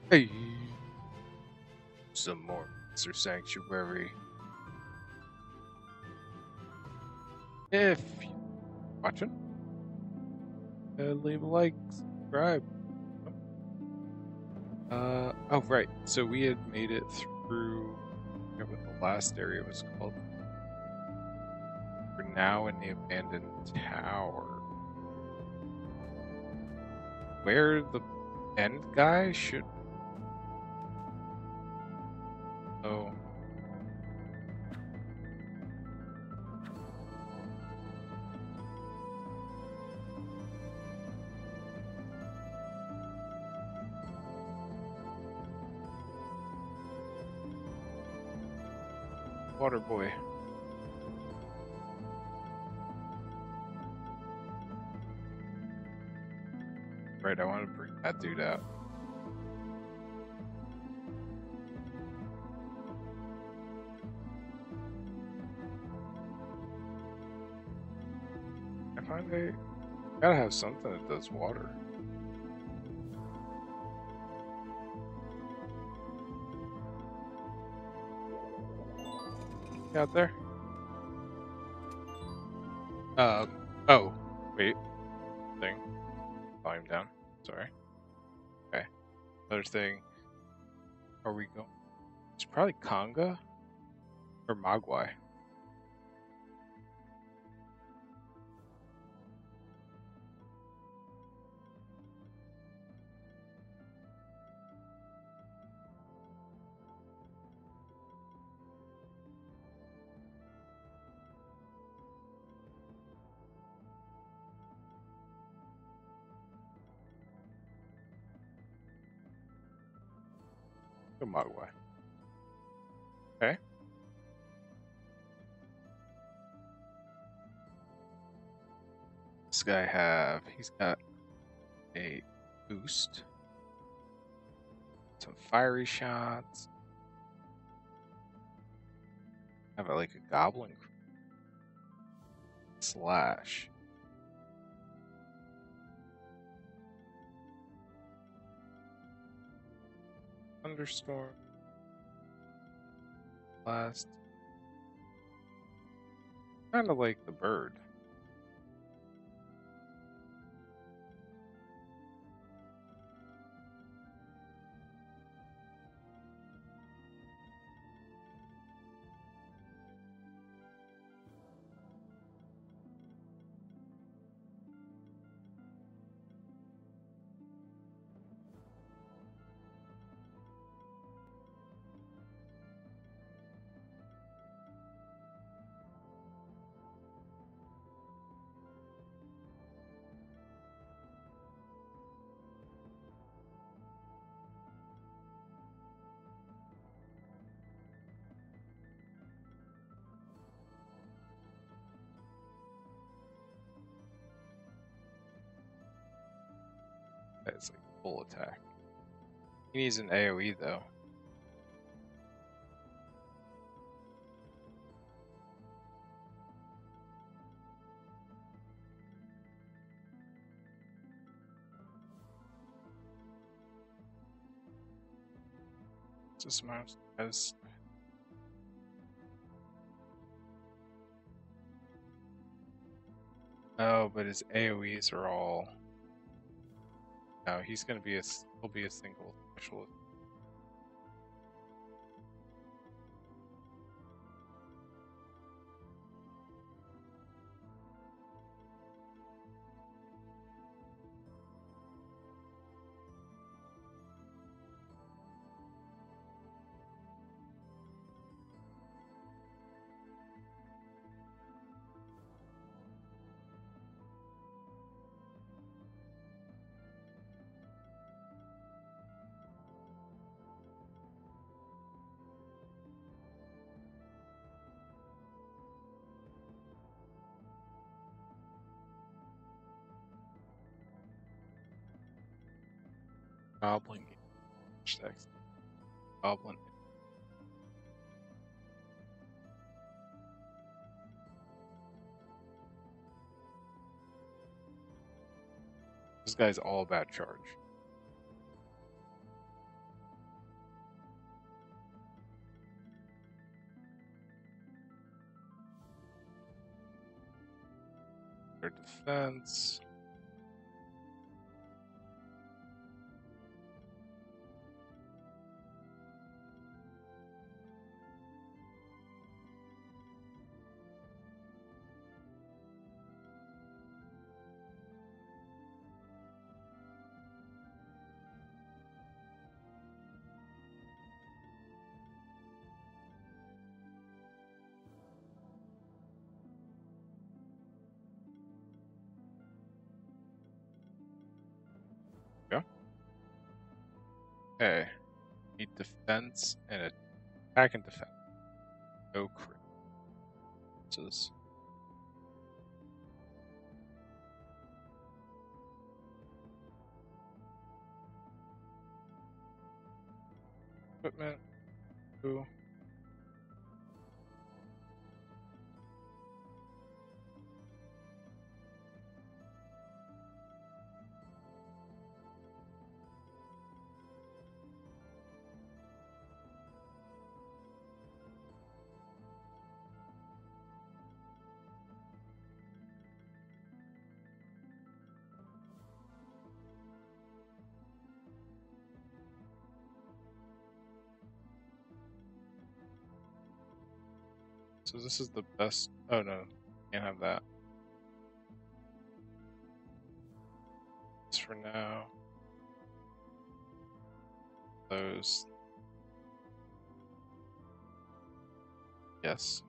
Hey, some more Monster Sanctuary. If you're watching, leave a like, subscribe. Oh right. So we had made it through. I forget what the last area was called. We're now in the abandoned tower, where the end guy should. Oh, Water Boy. Right, I want to bring that dude out. I find I gotta have something that does water. Out there. Oh, wait. Thing. Volume down. Sorry. Okay. Another thing. Are we going? It's probably Conga or Mogwai. Go Mogwai. Okay. This guy he's got a boost, some fiery shots. Have like a goblin slash. Thunderstorm. Blast. Kind of like the bird. It's like full attack. He needs an AoE though. This mouse has. Oh, but his AoEs are all. No, he's gonna be he'll be a single specialist. Goblin. Goblin. This guy's all about charge. Their defense. Yeah. Okay. Need defense and attack and defense. No crit. Equipment. Ooh. So this is the best. Oh no, can't have that. Just for now. Those. Yes.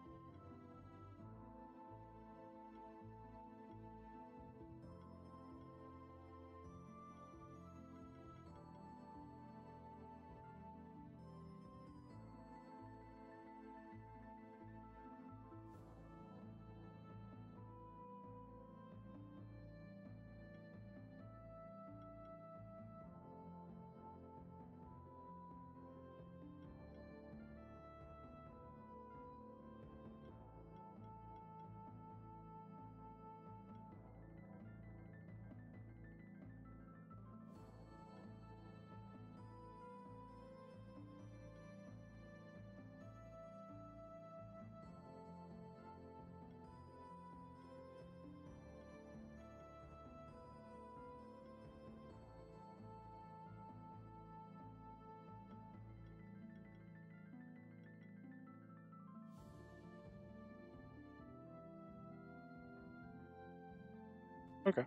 Okay.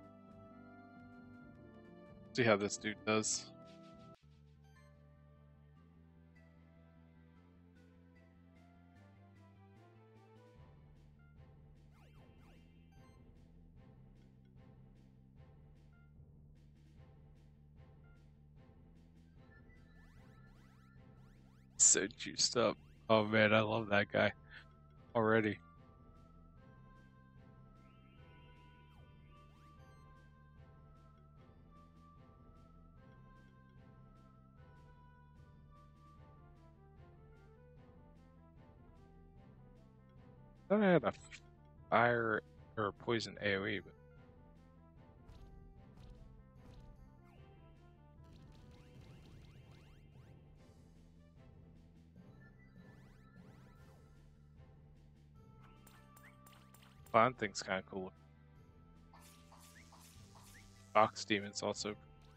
See how this dude does. So juiced up. Oh man, I love that guy already. I thought I had a fire or poison AoE, but Bond thing's kind of cool. Box Demon's also.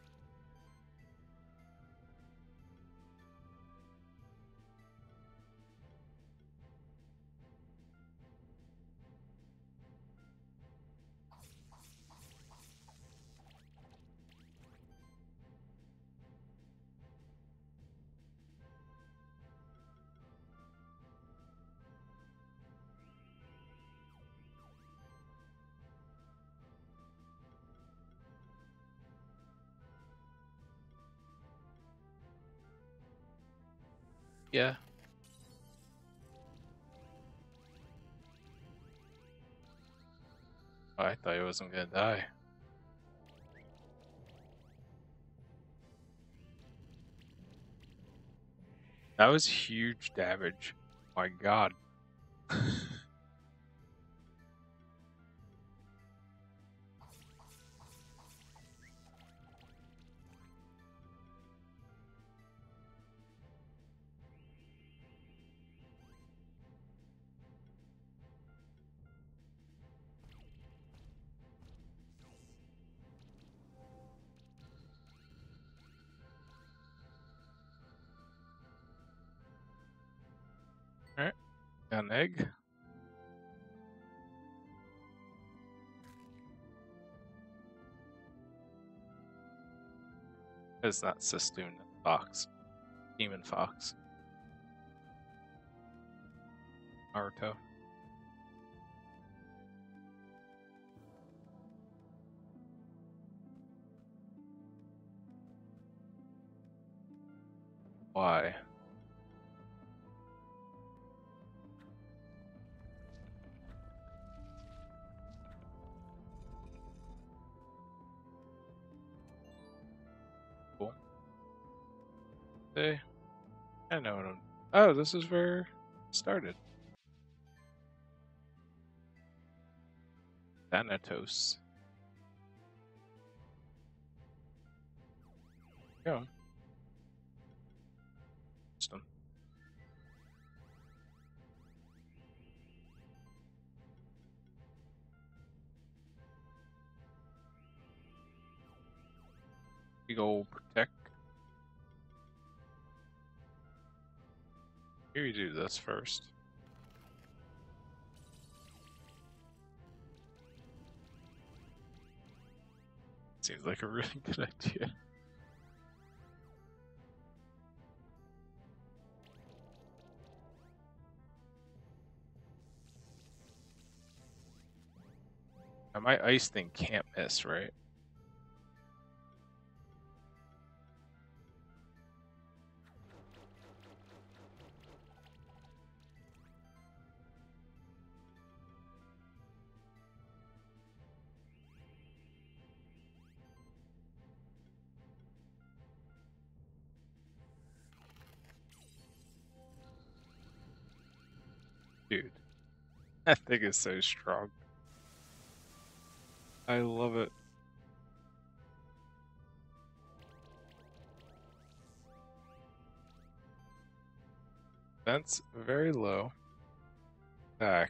Yeah. I thought he wasn't gonna die. That was huge damage. My god. An egg? It's not Sistoon, it's Fox. Demon Fox. Naruto. Why? Cool. Hey, I know what I'm. Oh, this is where it started. Thanatos. Yeah. System. Big ol' protect. Here you do this first. Seems like a really good idea. Now my ice thing can't miss, right? Dude, that thing is so strong. I love it. That's very low. Back.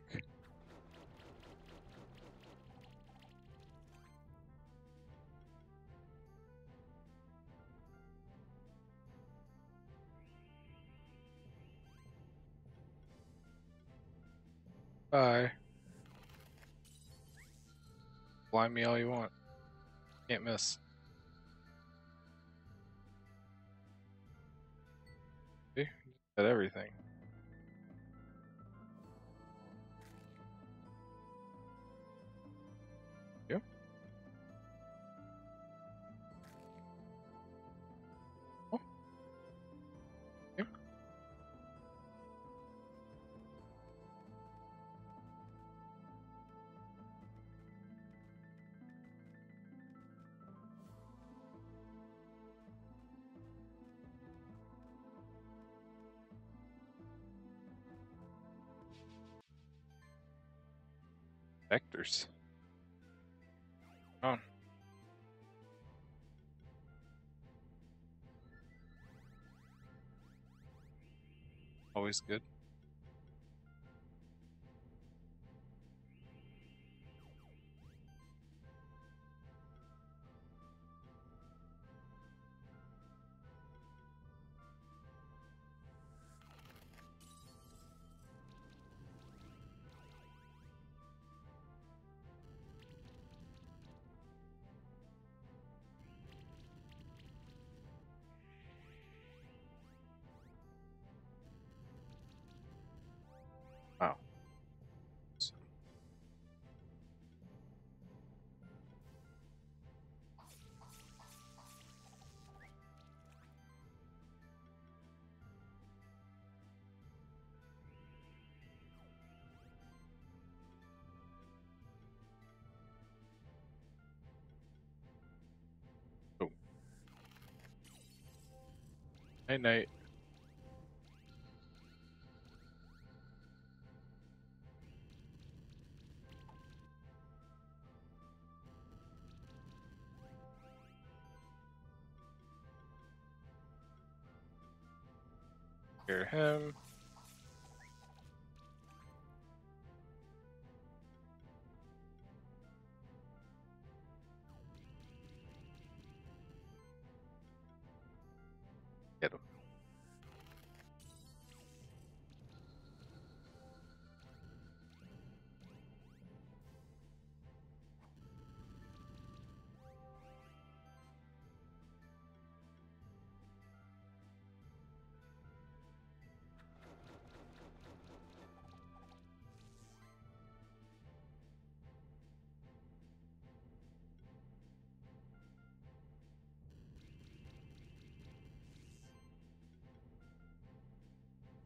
Bye. Blind me all you want. Can't miss. See? Got everything. Yep. Oh. Yep. Vectors. On. Always good. Wow. Oh. Night night. Hear him. Get him.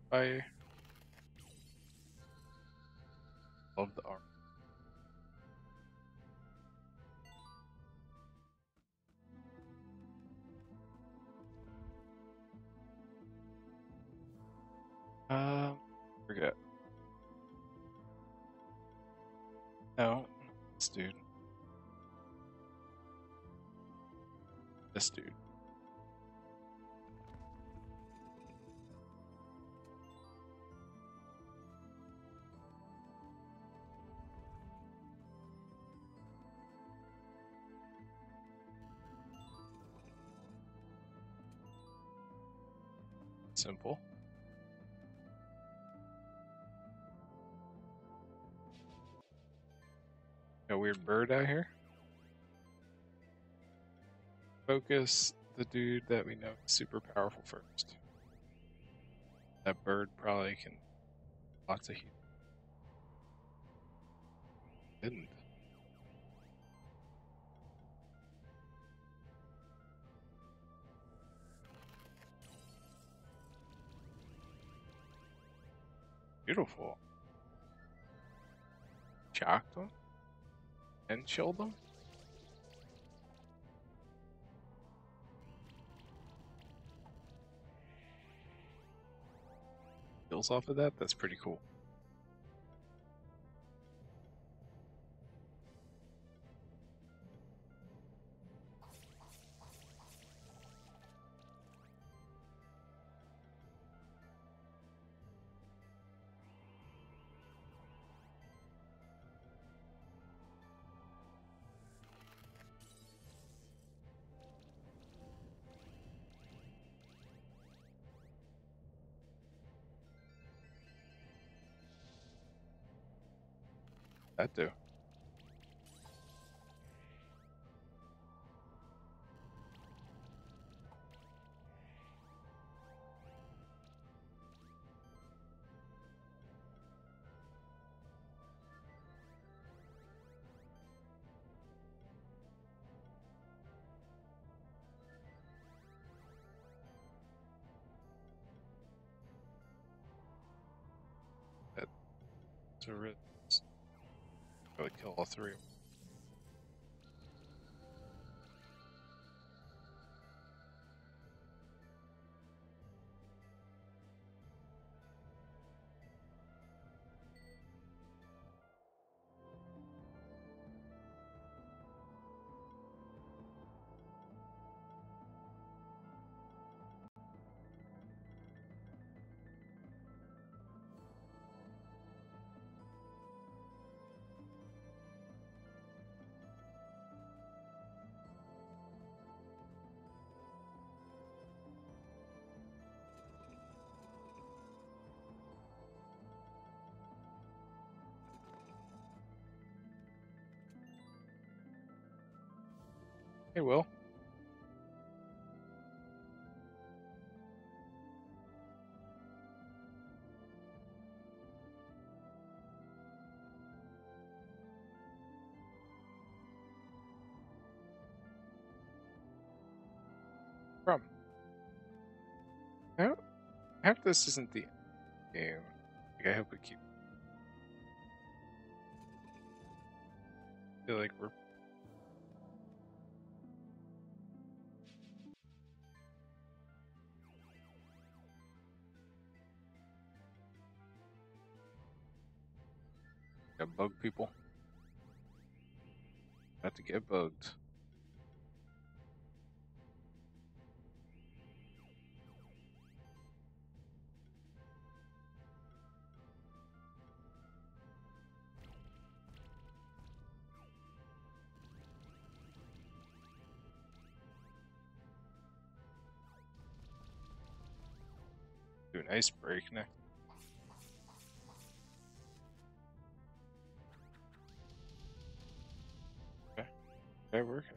fire. Love the art. Forget. No, this dude. This dude. Simple. Got a weird bird out here. Focus the dude that we know is super powerful first. That bird probably can lots of heat. Didn't. Beautiful. Shocked him and chilled him. Kills off of that. That's pretty cool. That do. That's a really kill all three. Hey, Will. From. I hope this isn't the game. Like, I hope we keep. I feel like we're. Got bug people. About to get bugged. Do an ice break next. Okay. Okay, working.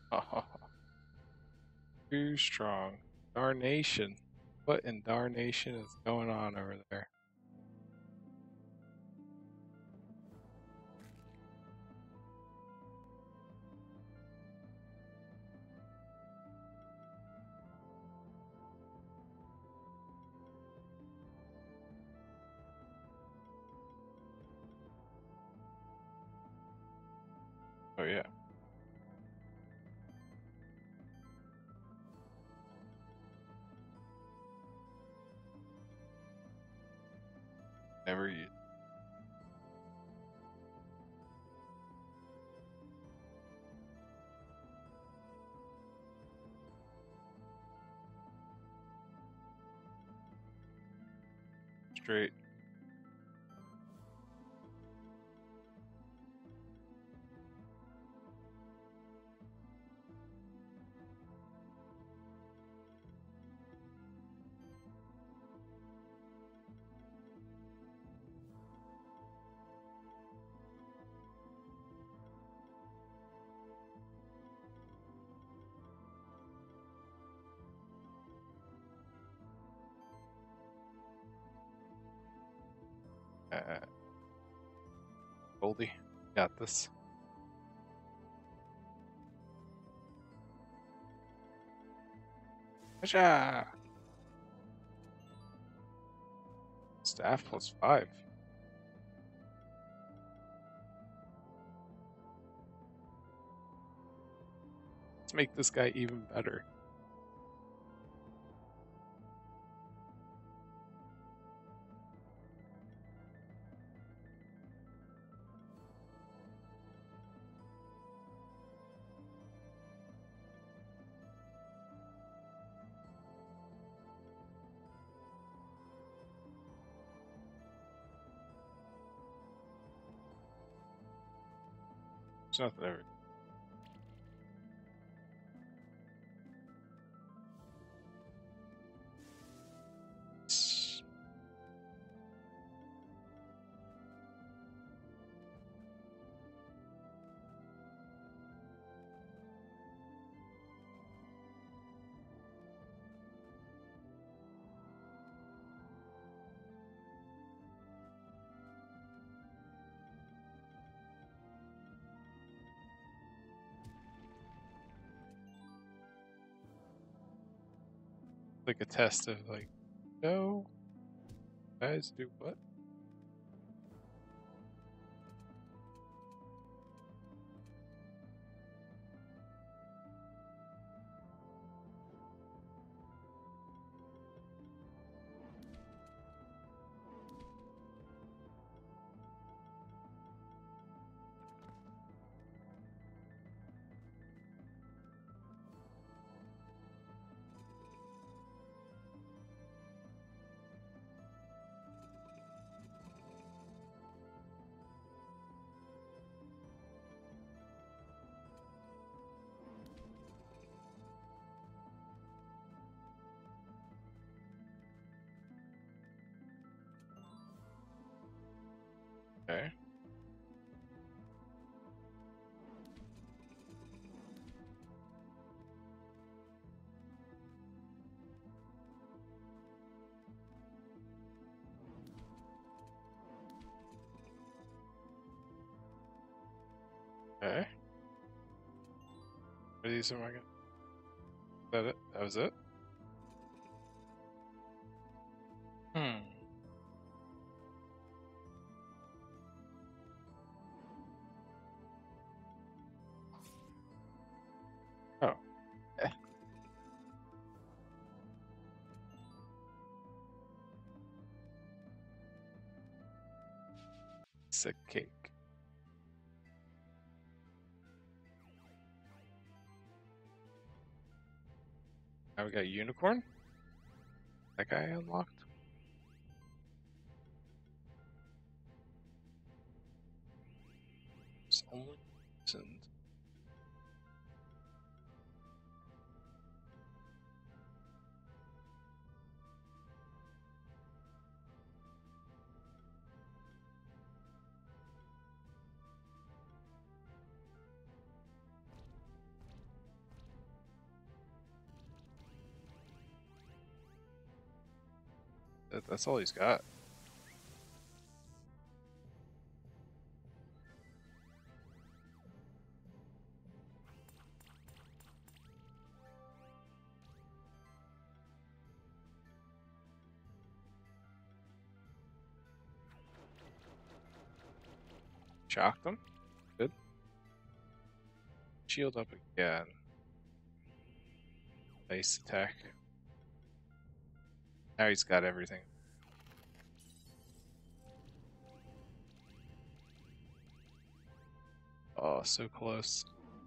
Too strong. Darnation. What in darnation is going on over there? Oh yeah. Never use. Straight. Goldie, got this. Asha! Staff +5. Let's make this guy even better. There's nothing ever. Like a test of like, no, guys do what? Okay. Okay. What are these am I gonna? Is that it? That was it? Hmm. Oh. Eh. Sick cake. Now we got unicorn. That guy unlocked. It's only and That's all he's got. Shocked him. Good. Shield up again. Nice attack. Now he's got everything. Oh, so close.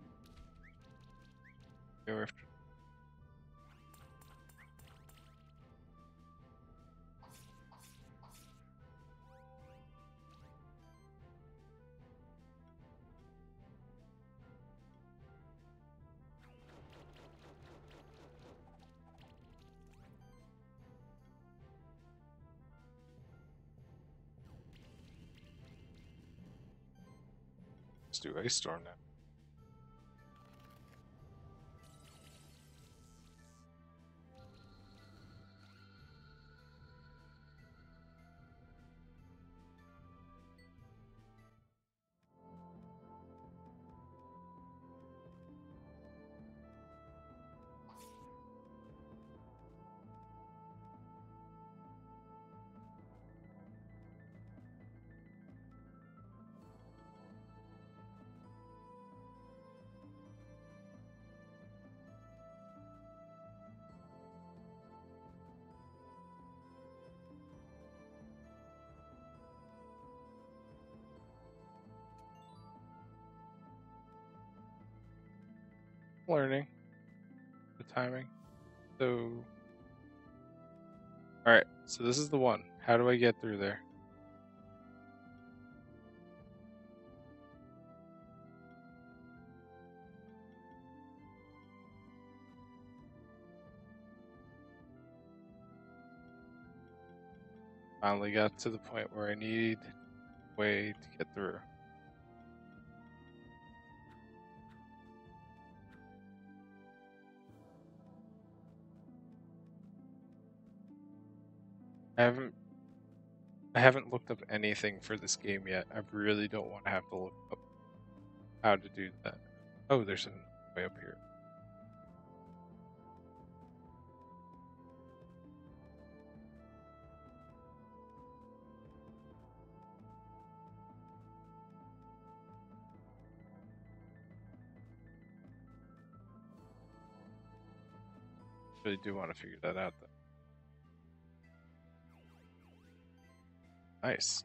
Go after. Let's do Ice Storm now. Learning the timing. So, all right. So this is the one. How do I get through there? Finally got to the point where I need a way to get through. I haven't looked up anything for this game yet. I really don't want to have to look up how to do that. Oh, there's a way up here. Really do want to figure that out though. Nice.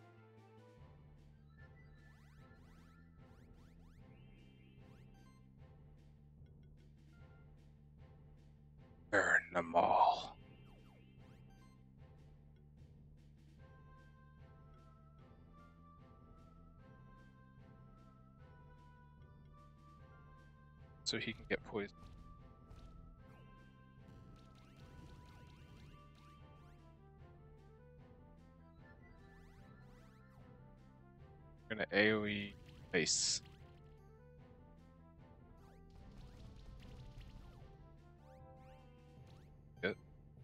Burn them all. So he can get poisoned. We're gonna AoE ice. Good.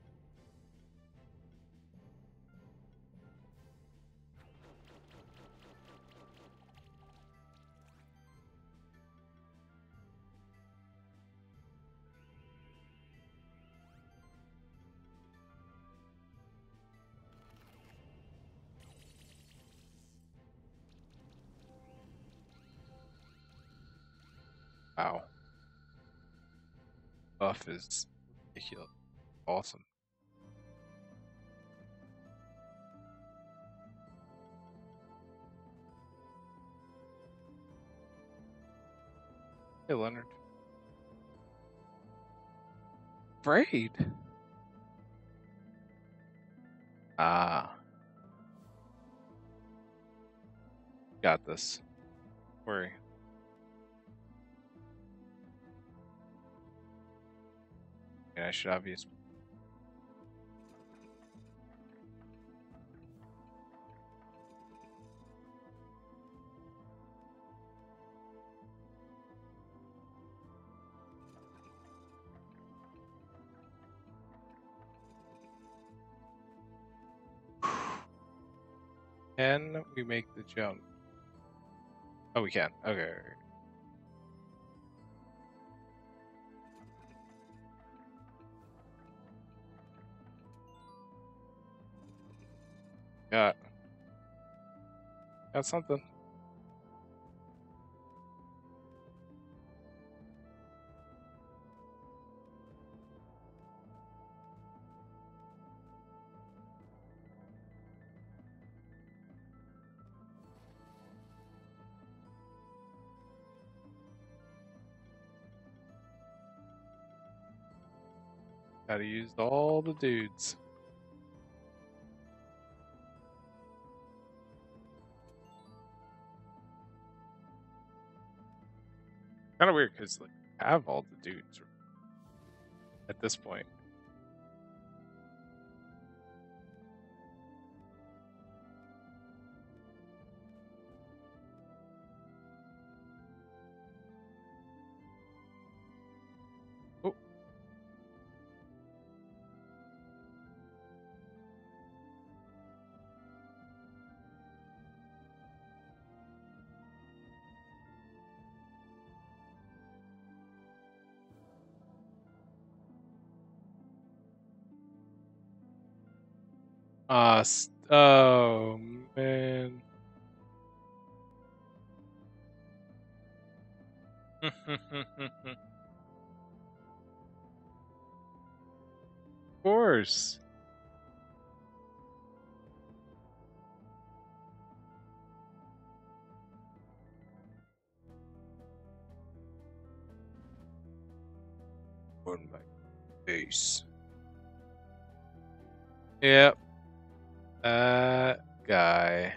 Wow. Buff is ridiculous. Awesome. Hey, Leonard. Afraid. Ah. Got this. Don't worry. And I should obviously. Can we make the jump? Oh, we can. Okay. Got something. Gotta use all the dudes. Kind of weird because like I have all the dudes at this point. Oh. Oh man. Of course. On my face. Yep. That guy.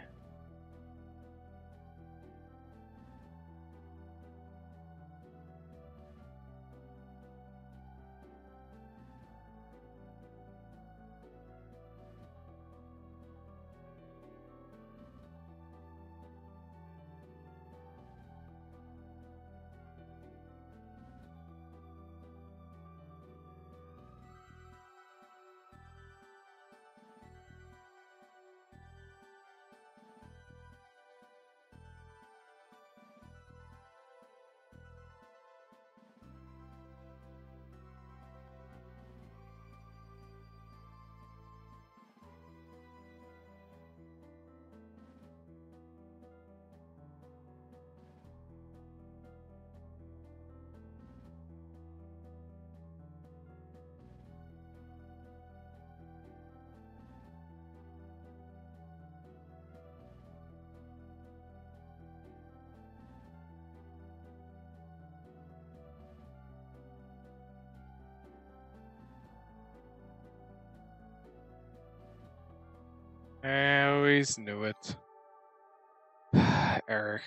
I always knew it. Eric.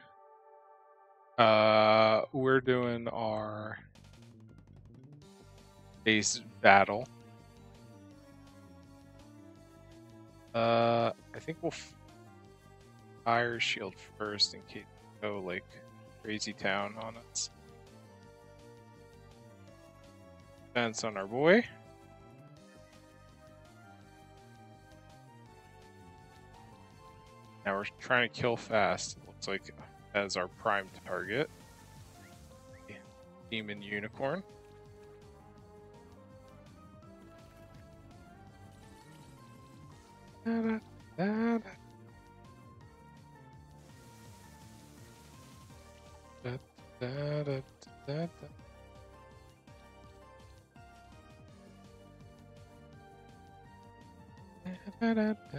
We're doing our base battle. I think we'll fire shield first in case we go like crazy town on us. Defense on our boy. Now we're trying to kill fast. It looks like as our prime target. Demon Unicorn. Da, da, da, da, da, da, da. Da, da, da.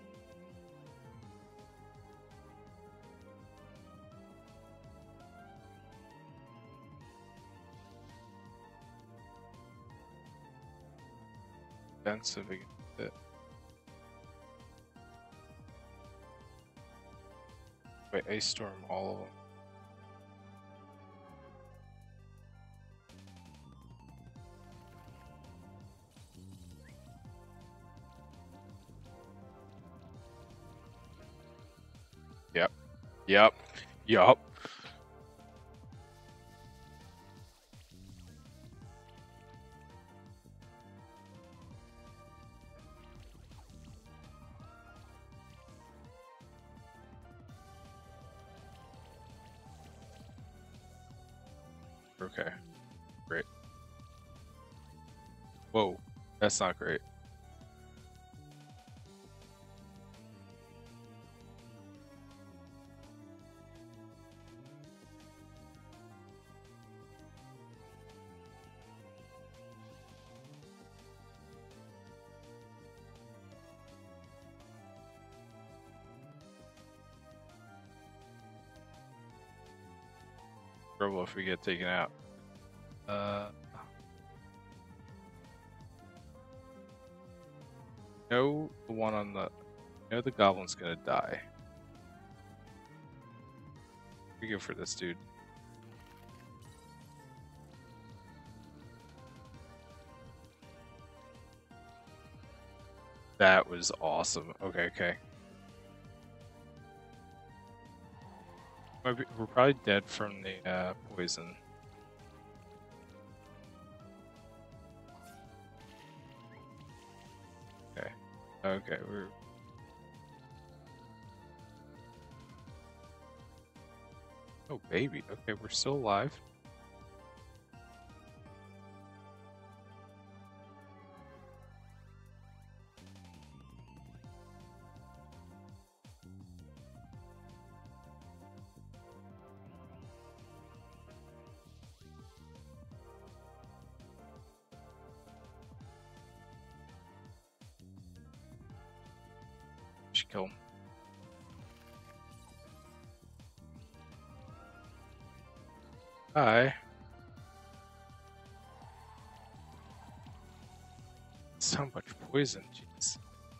Defensive against it. Wait, Ice Storm all of them. Yep. Yep. Yup. Okay, great. Whoa, that's not great. Trouble if we get taken out. No, the one on the. No, the goblin's gonna die. We go for this dude. That was awesome. Okay, okay. We're probably dead from the poison. Okay. Okay, we're. Oh, baby. Okay, we're still alive. Should kill him. Hi. So much poison, jeez.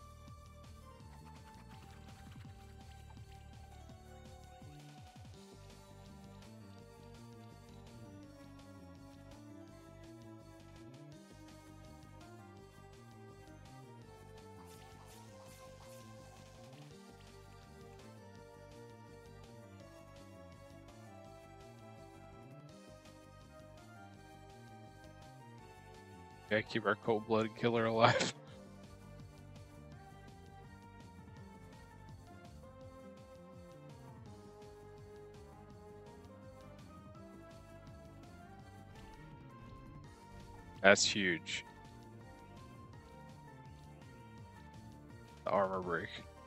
Yeah, keep our cold-blooded killer alive. That's huge. The armor break.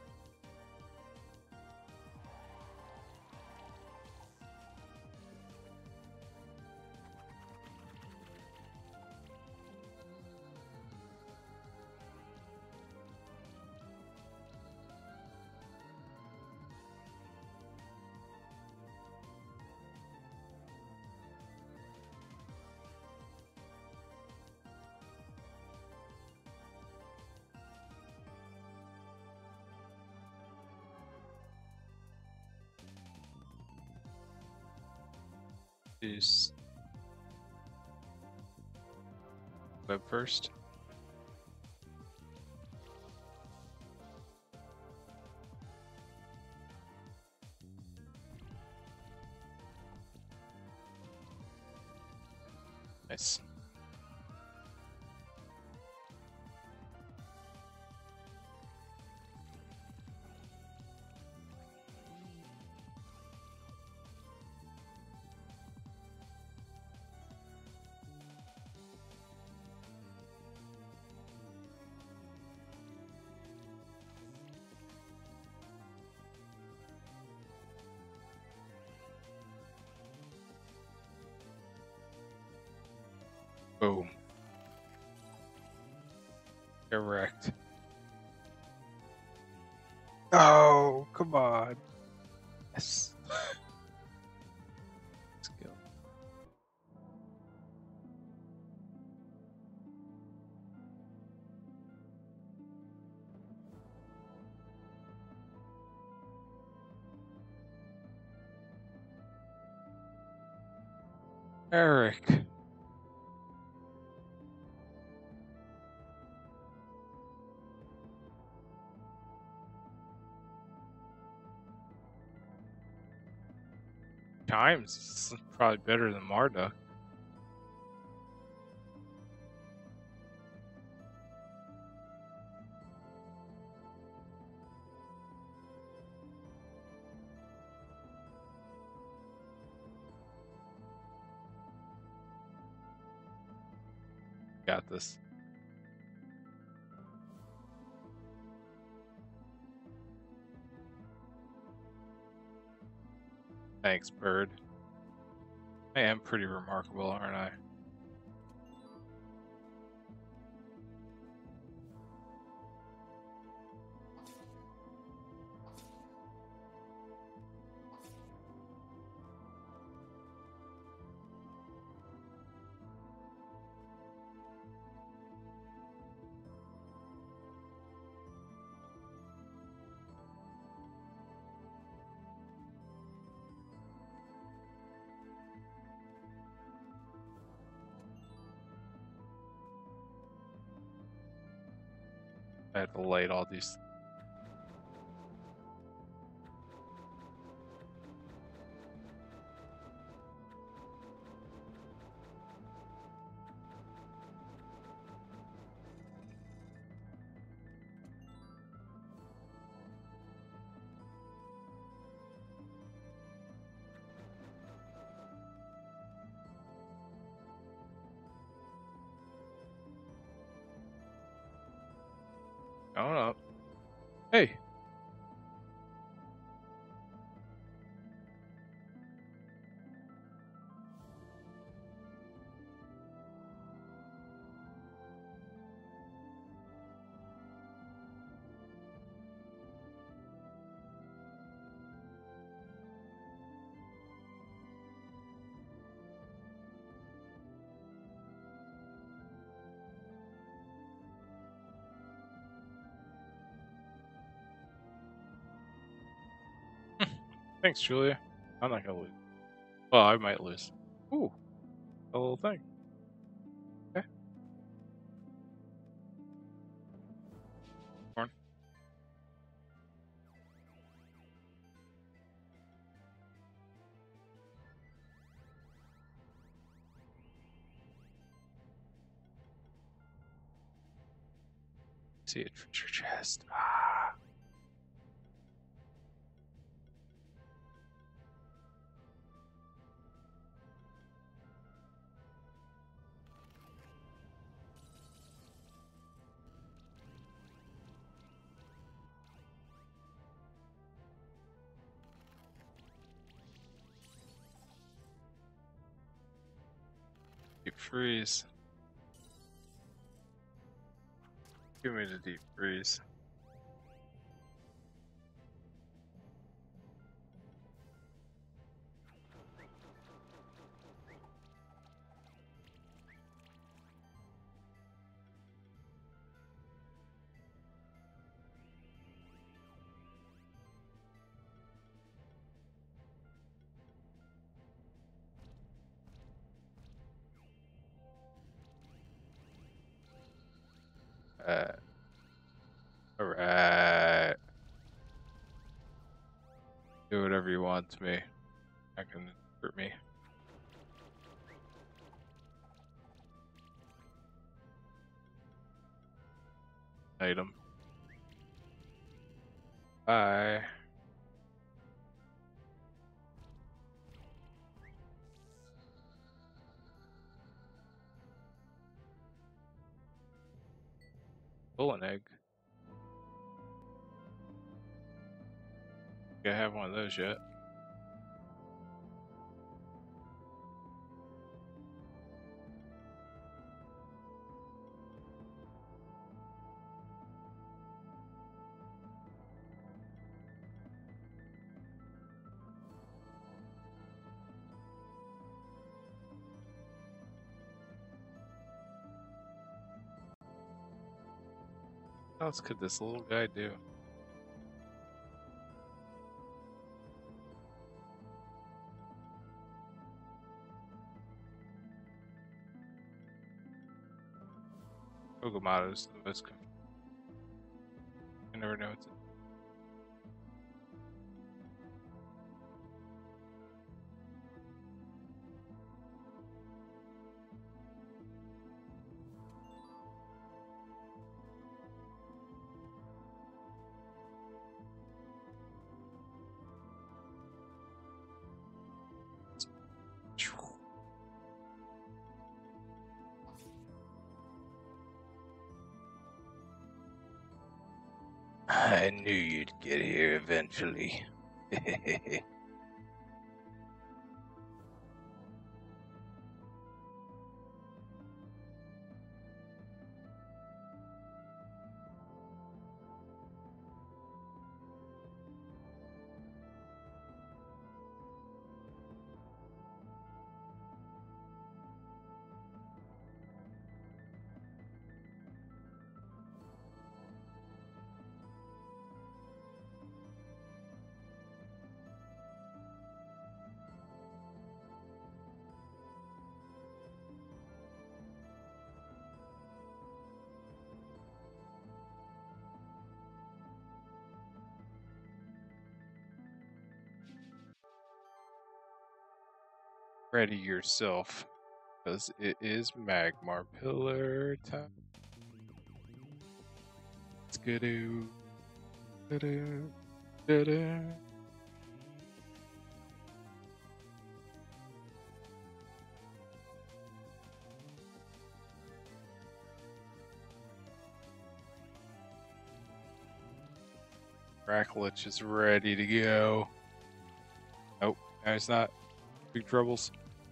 Is web first. Nice. Boom. Correct. Oh, come on. Yes. Let's go. Eric. Chimes is probably better than Marduk. Got this. Thanks, bird. I am pretty remarkable, aren't I? I had to light all these. Going up. Hey! Thanks, Julia. I'm not gonna lose. Well, I might lose. Ooh, a little thing. Okay. Corn. See a treasure chest. Ah. Deep freeze. Give me the deep freeze. Alright. Do whatever you want to me. Not gonna hurt me. Item. Bye. Duelin egg. I have one of those yet. What else could this little guy do? Ogamado's the most confusing. I never know what to do. I knew you'd get here eventually. Ready yourself, because it is Magmar Pillar time. Skidoo, skidoo, skidoo. Racklich is ready to go. Nope, no, he's not. Big troubles.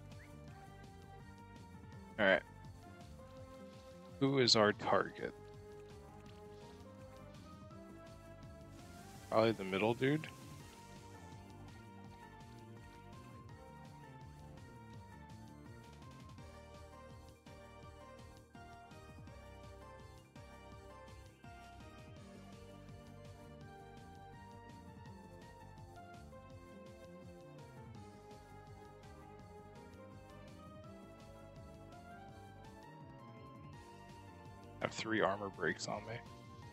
Alright. Who is our target? Probably the middle dude. I have 3 armor breaks on me.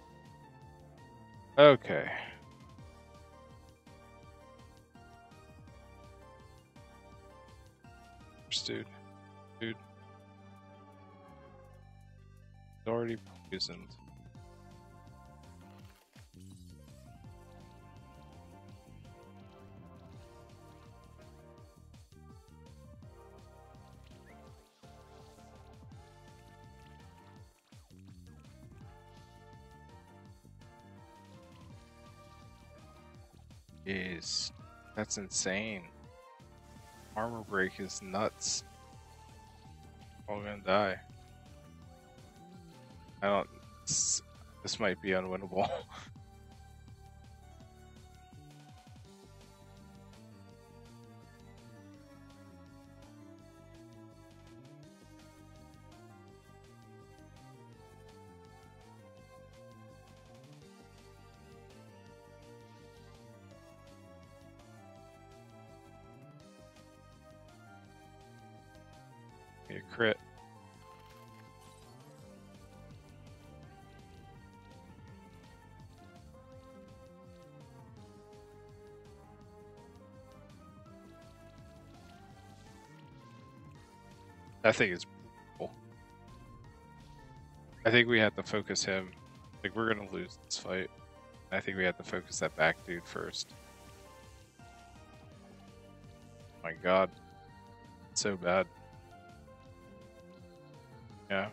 Okay. Dude. Dude. He's already poisoned. Jeez. That's insane. Armor break is nuts. All gonna die. I don't. This might be unwinnable. Need a crit. I think it's cool. I think we have to focus him. Like, we're gonna lose this fight. I think we have to focus that back dude first. My god. It's so bad. Yeah.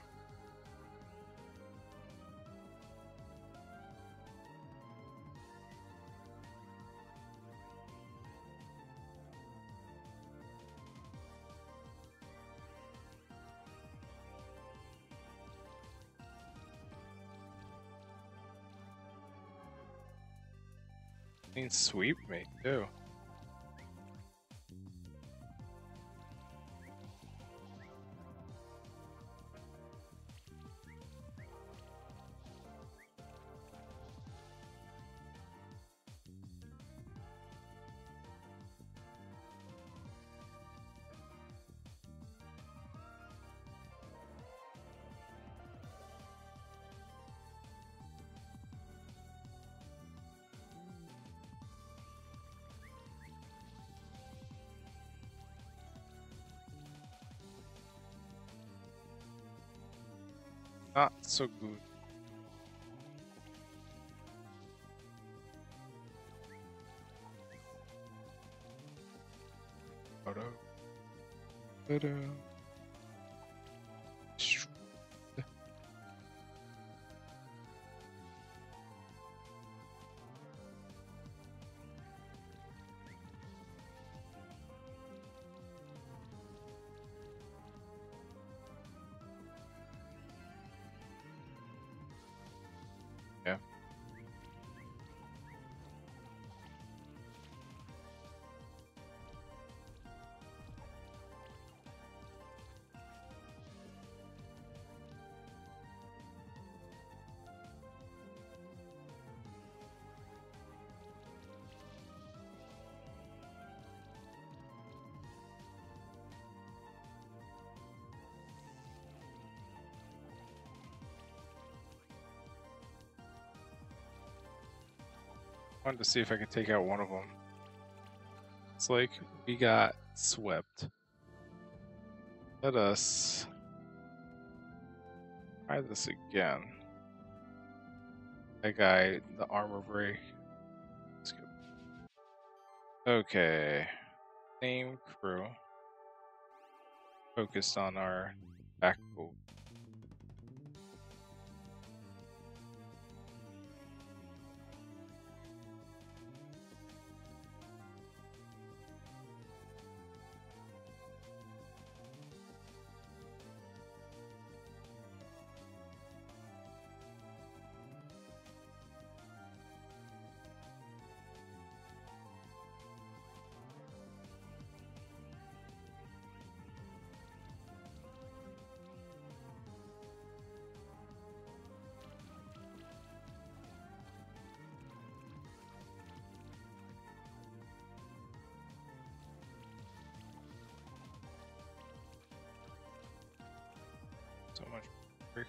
He sweep me too. Not so good. Wanted to see if I could take out one of them. It's like we got swept. Let us try this again. That guy, the armor break. Let's go. Okay. Same crew. Focused on our back goal. So much work.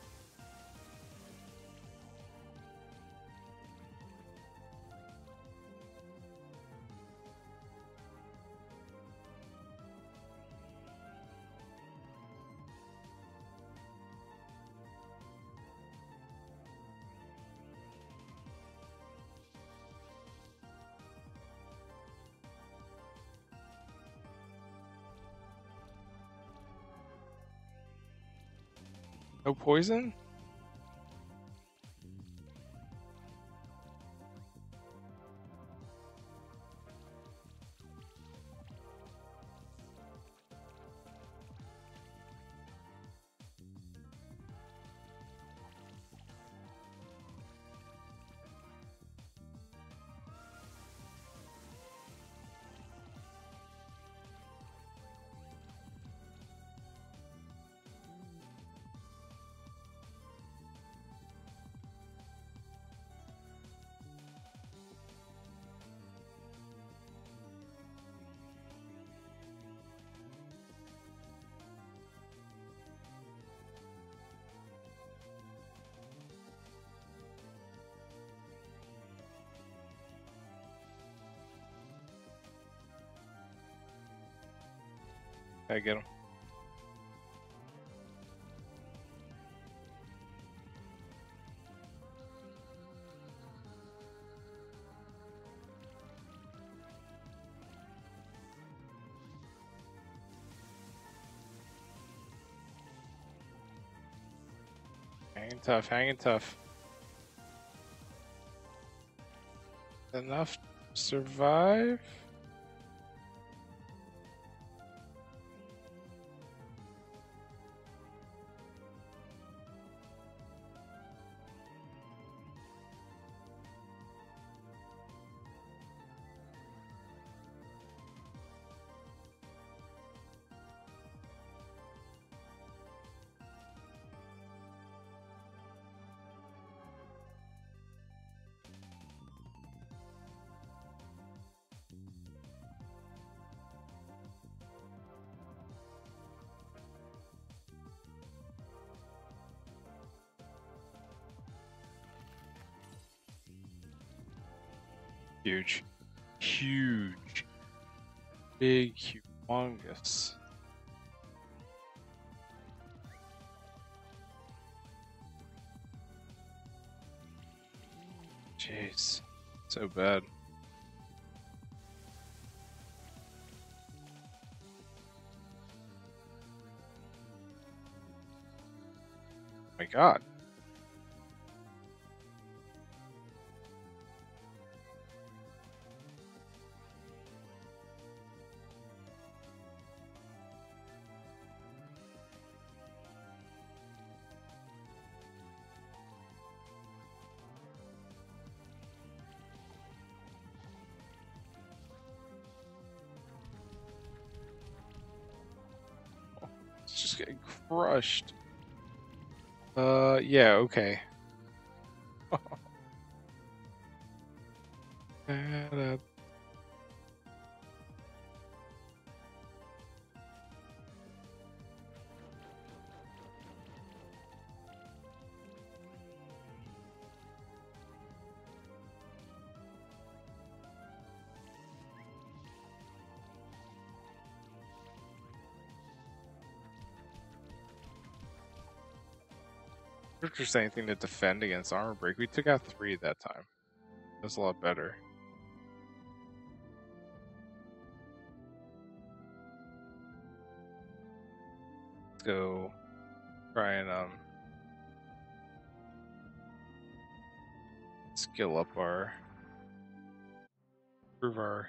No poison? I get him. Hanging tough, hanging tough. Enough to survive? Huge. Huge. Big, humongous. Jeez. So bad. Oh my god. It's just getting crushed. Yeah, okay. Da-da. If there's anything to defend against armor break, we took out 3 that time. That's a lot better. Let's go try and skill up our improve our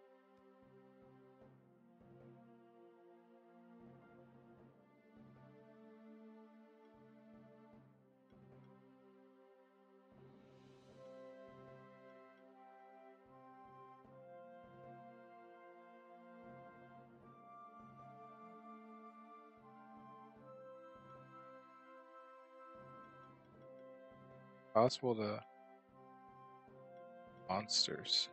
possible to monsters.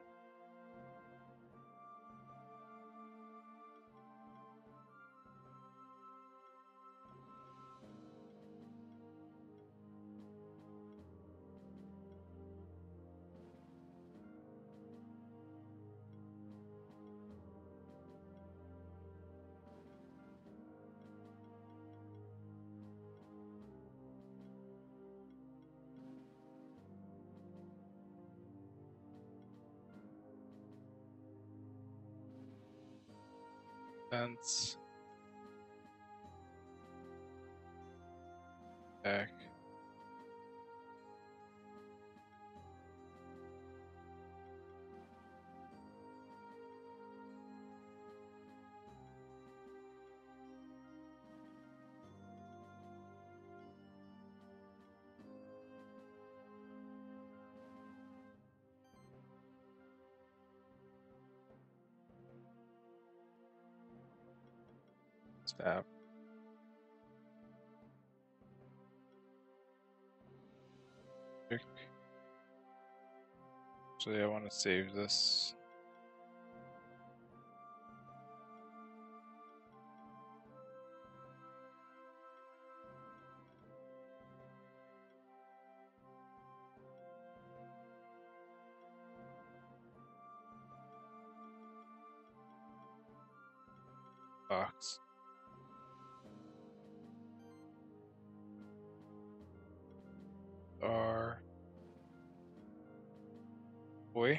Fence. Back. Stab. Actually, I want to save this. Box. Our boy.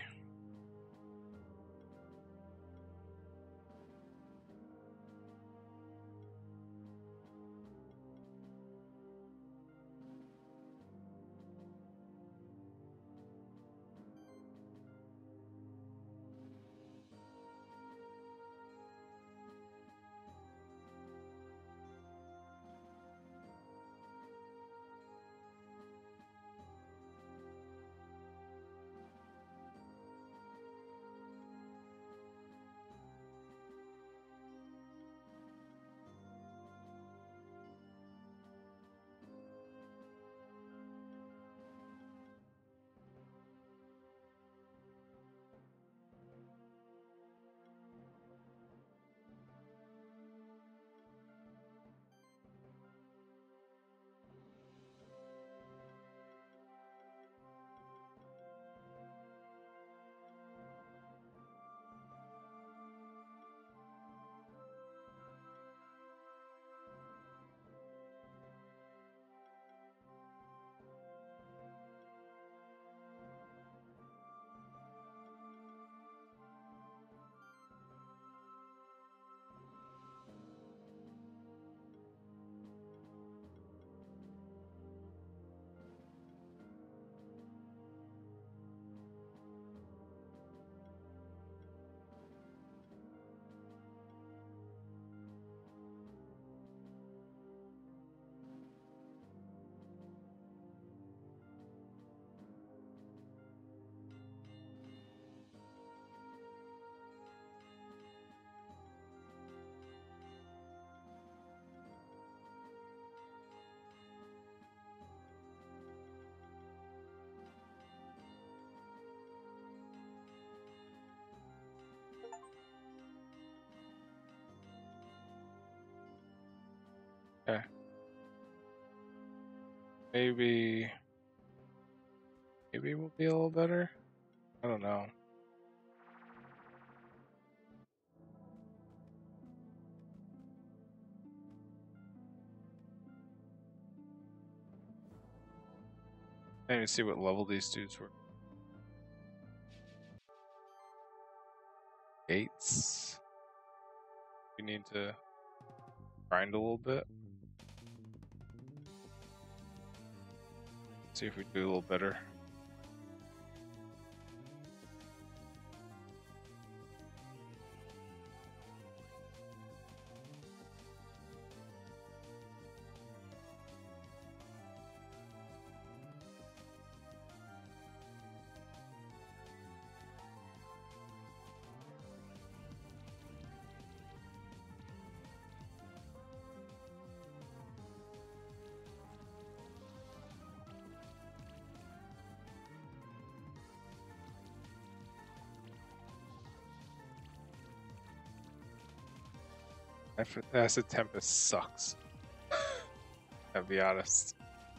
Okay. Maybe we'll be a little better. I don't know. I didn't even see what level these dudes were. Gates. We need to grind a little bit. See if we do a little better. Acid Tempest sucks. I'll be honest.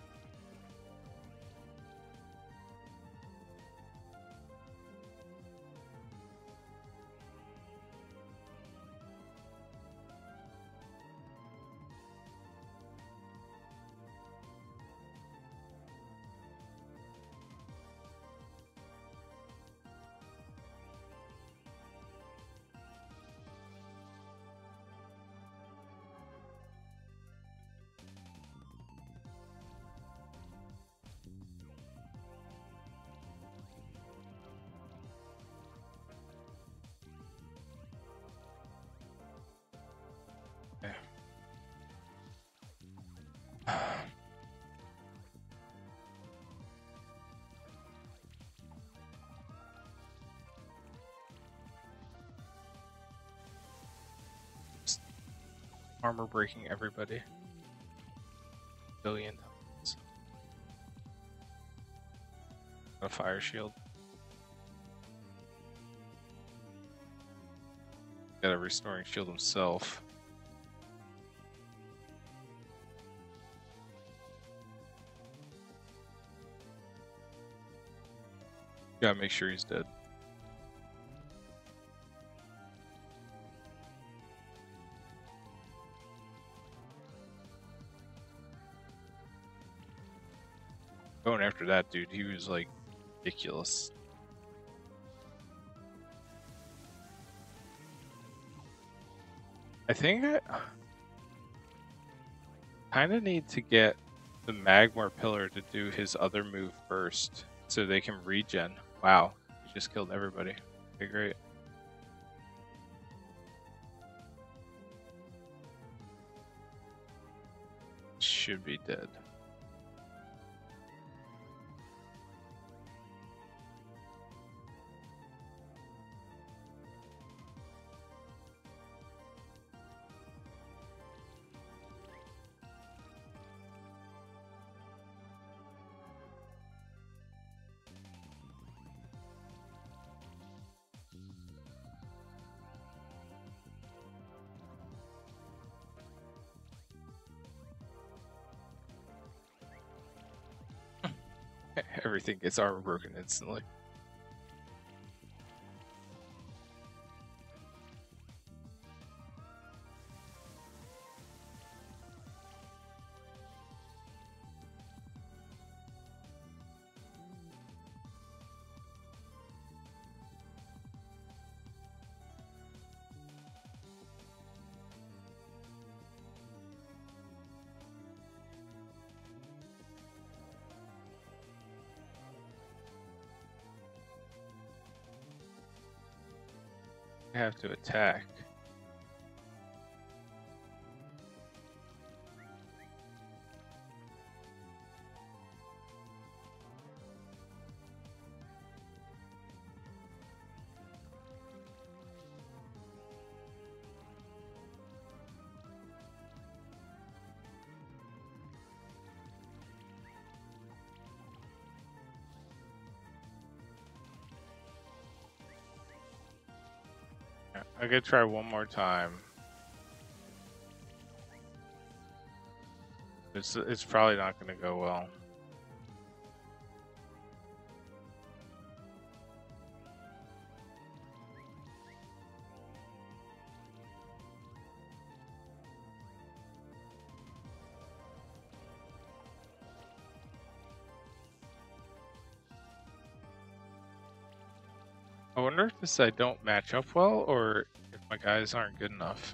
Armor breaking everybody. Billion times. A fire shield. Got a restoring shield himself. Gotta make sure he's dead. Going after that dude, he was like ridiculous. I think I kind of need to get the Magmar Pillar to do his other move first so they can regen. Wow, he just killed everybody. Okay, great. Should be dead. Everything gets armor broken instantly. I have to attack. I gotta try one more time. It's probably not gonna go well. I wonder if this I don't match up well, or if my guys aren't good enough.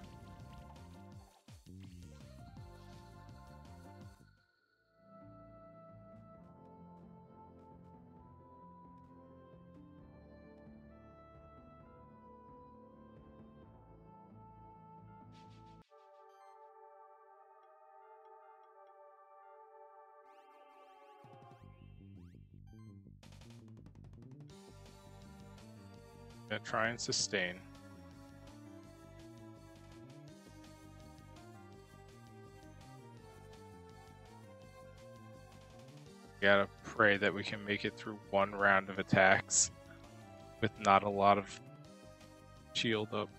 I'm gonna try and sustain. Gotta pray that we can make it through one round of attacks with not a lot of shield up.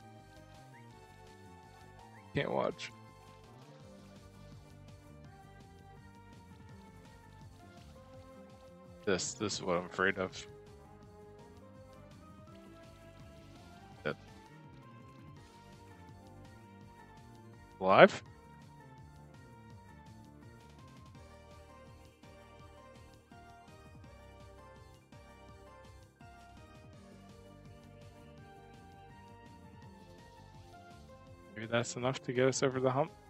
Can't watch. This is what I'm afraid of. That alive? Maybe that's enough to get us over the hump.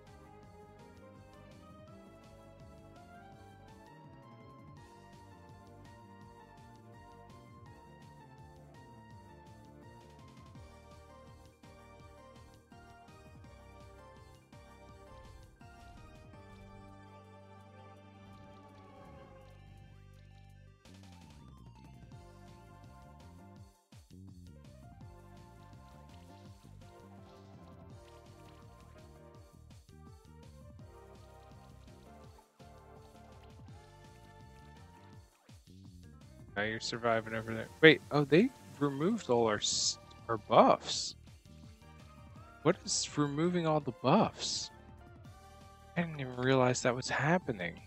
Now you're surviving over there. Wait, oh, they removed all our buffs. What is removing all the buffs? I didn't even realize that was happening.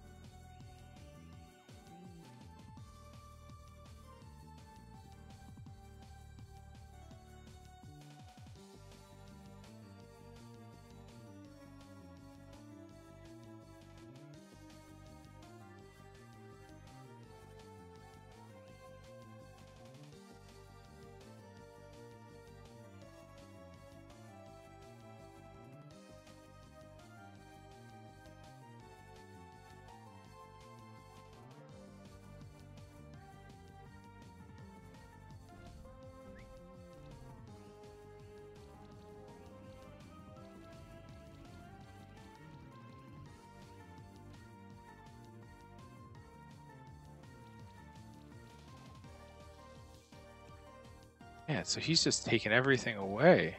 Yeah, so he's just taking everything away.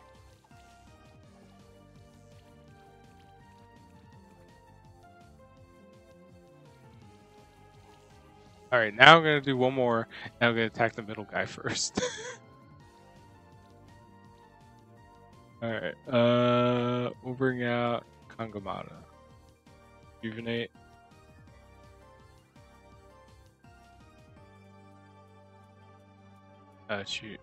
Alright, now I'm going to do one more, and I'm going to attack the middle guy first. Alright, we'll bring out Kangamana. Rejuvenate. Shoot.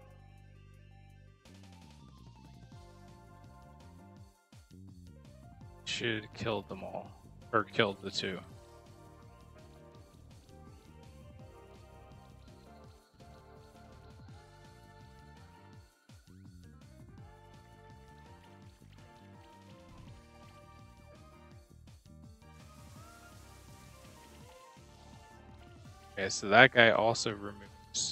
Should have killed them all. Or killed the two. Okay, so that guy also removes.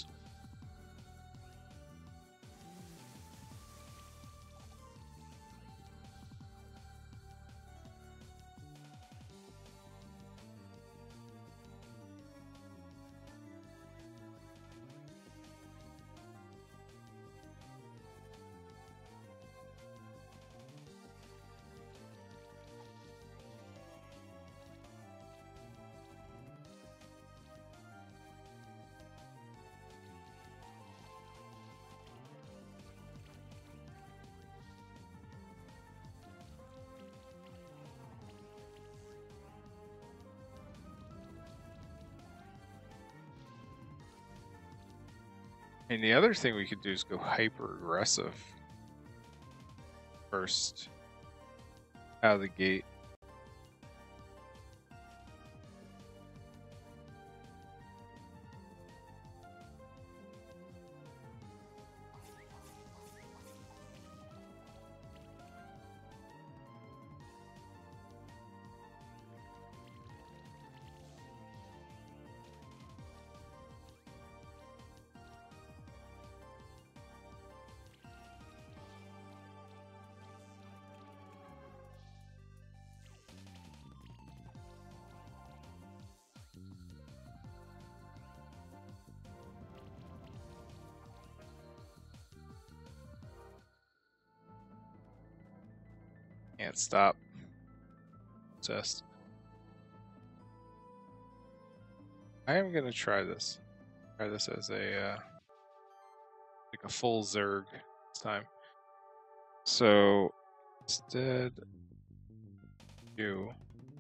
And the other thing we could do is go hyper aggressive first out of the gate. Can't stop. Obsessed. I am gonna try this. Try this as a like a full Zerg this time. So instead, you.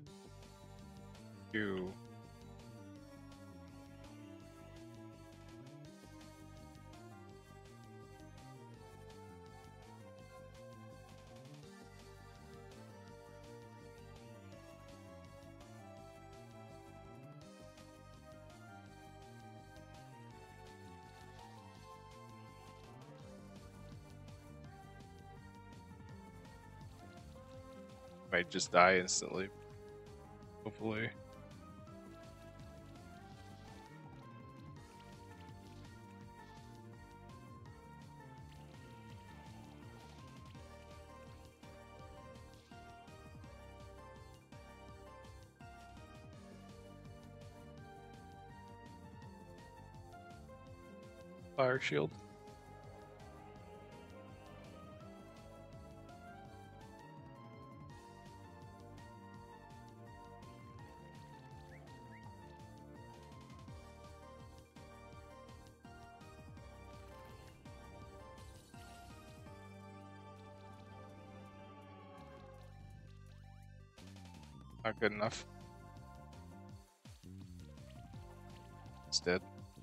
Might just die instantly. Hopefully. Fire shield. Not good enough. It's dead.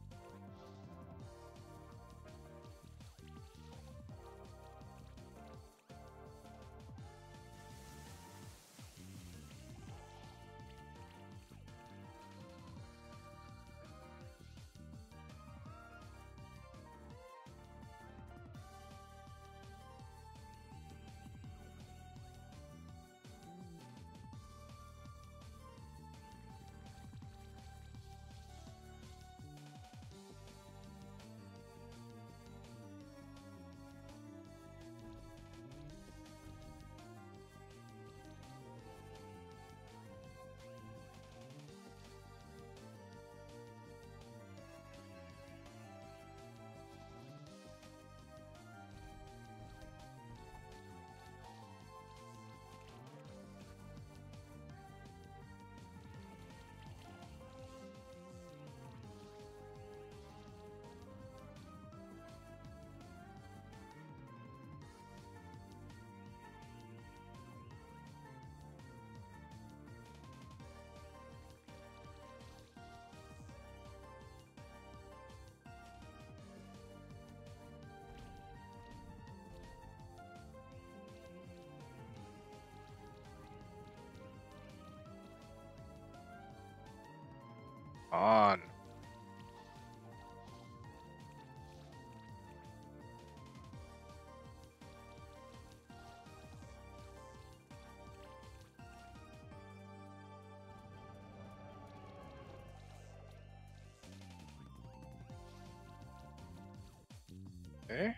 On. Okay.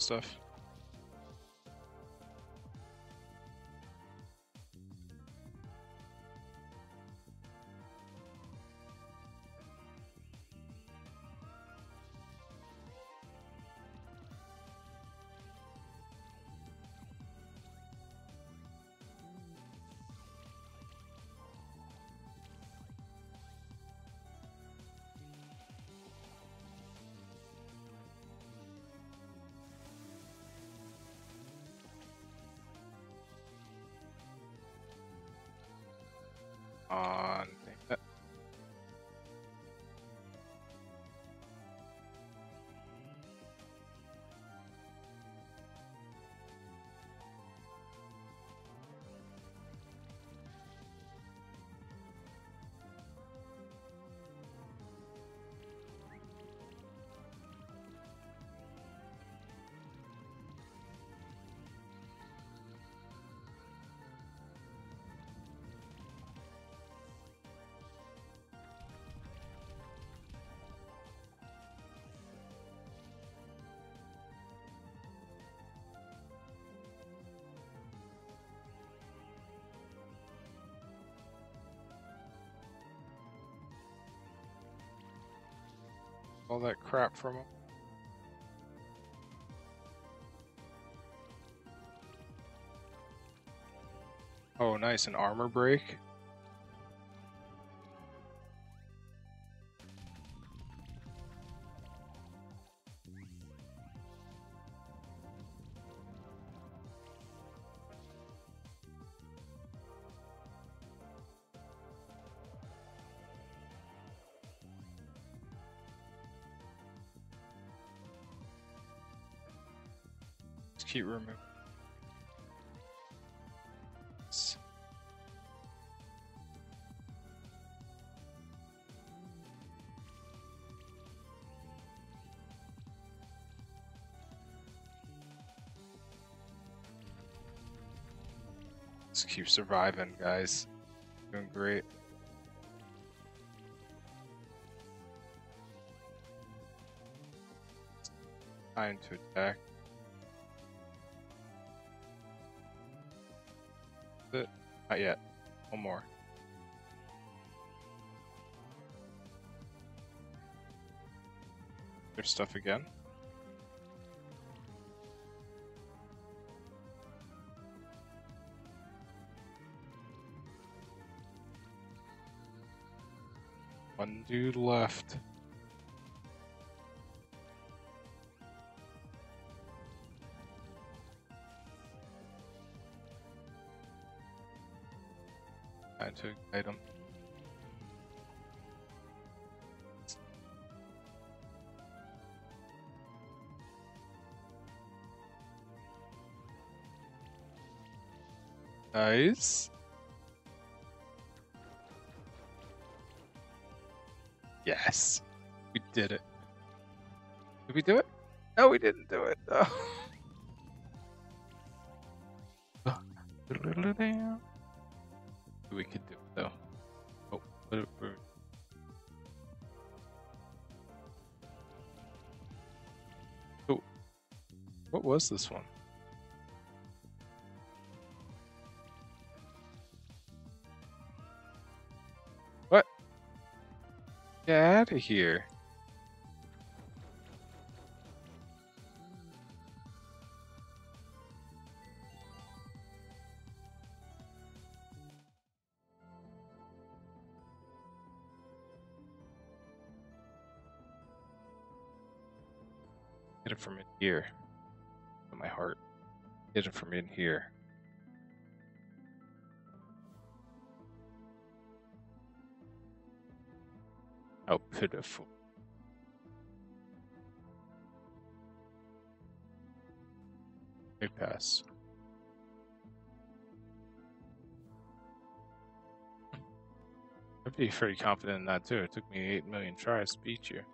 stuff. On. All that crap from him. Oh, nice, an armor break. Let's keep removing. Let's keep surviving, guys. Doing great. Time to attack. That's it. Not yet. One more. There's stuff again. One dude left. Time to ignite him. Nice. Yes. We did it. Did we do it? No, we didn't do it. Oh. We could do it though. Oh, oh, what was this one? What? Get out of here. Get it from in here. In my heart. Get it from in here. How pitiful. I pass. I'd be pretty confident in that too. It took me 8 million tries to beat you.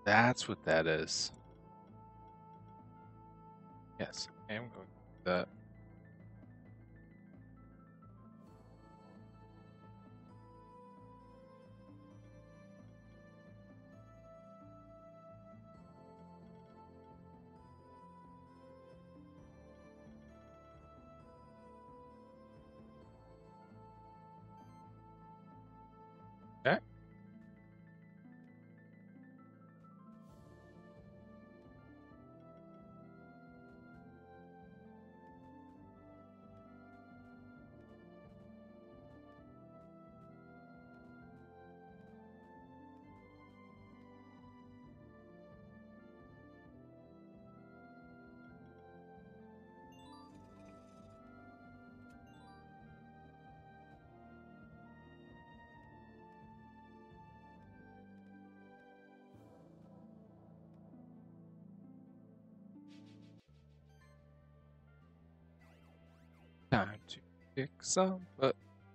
That's what that is. Yes, I am going to do that. Okay. Time to pick some, but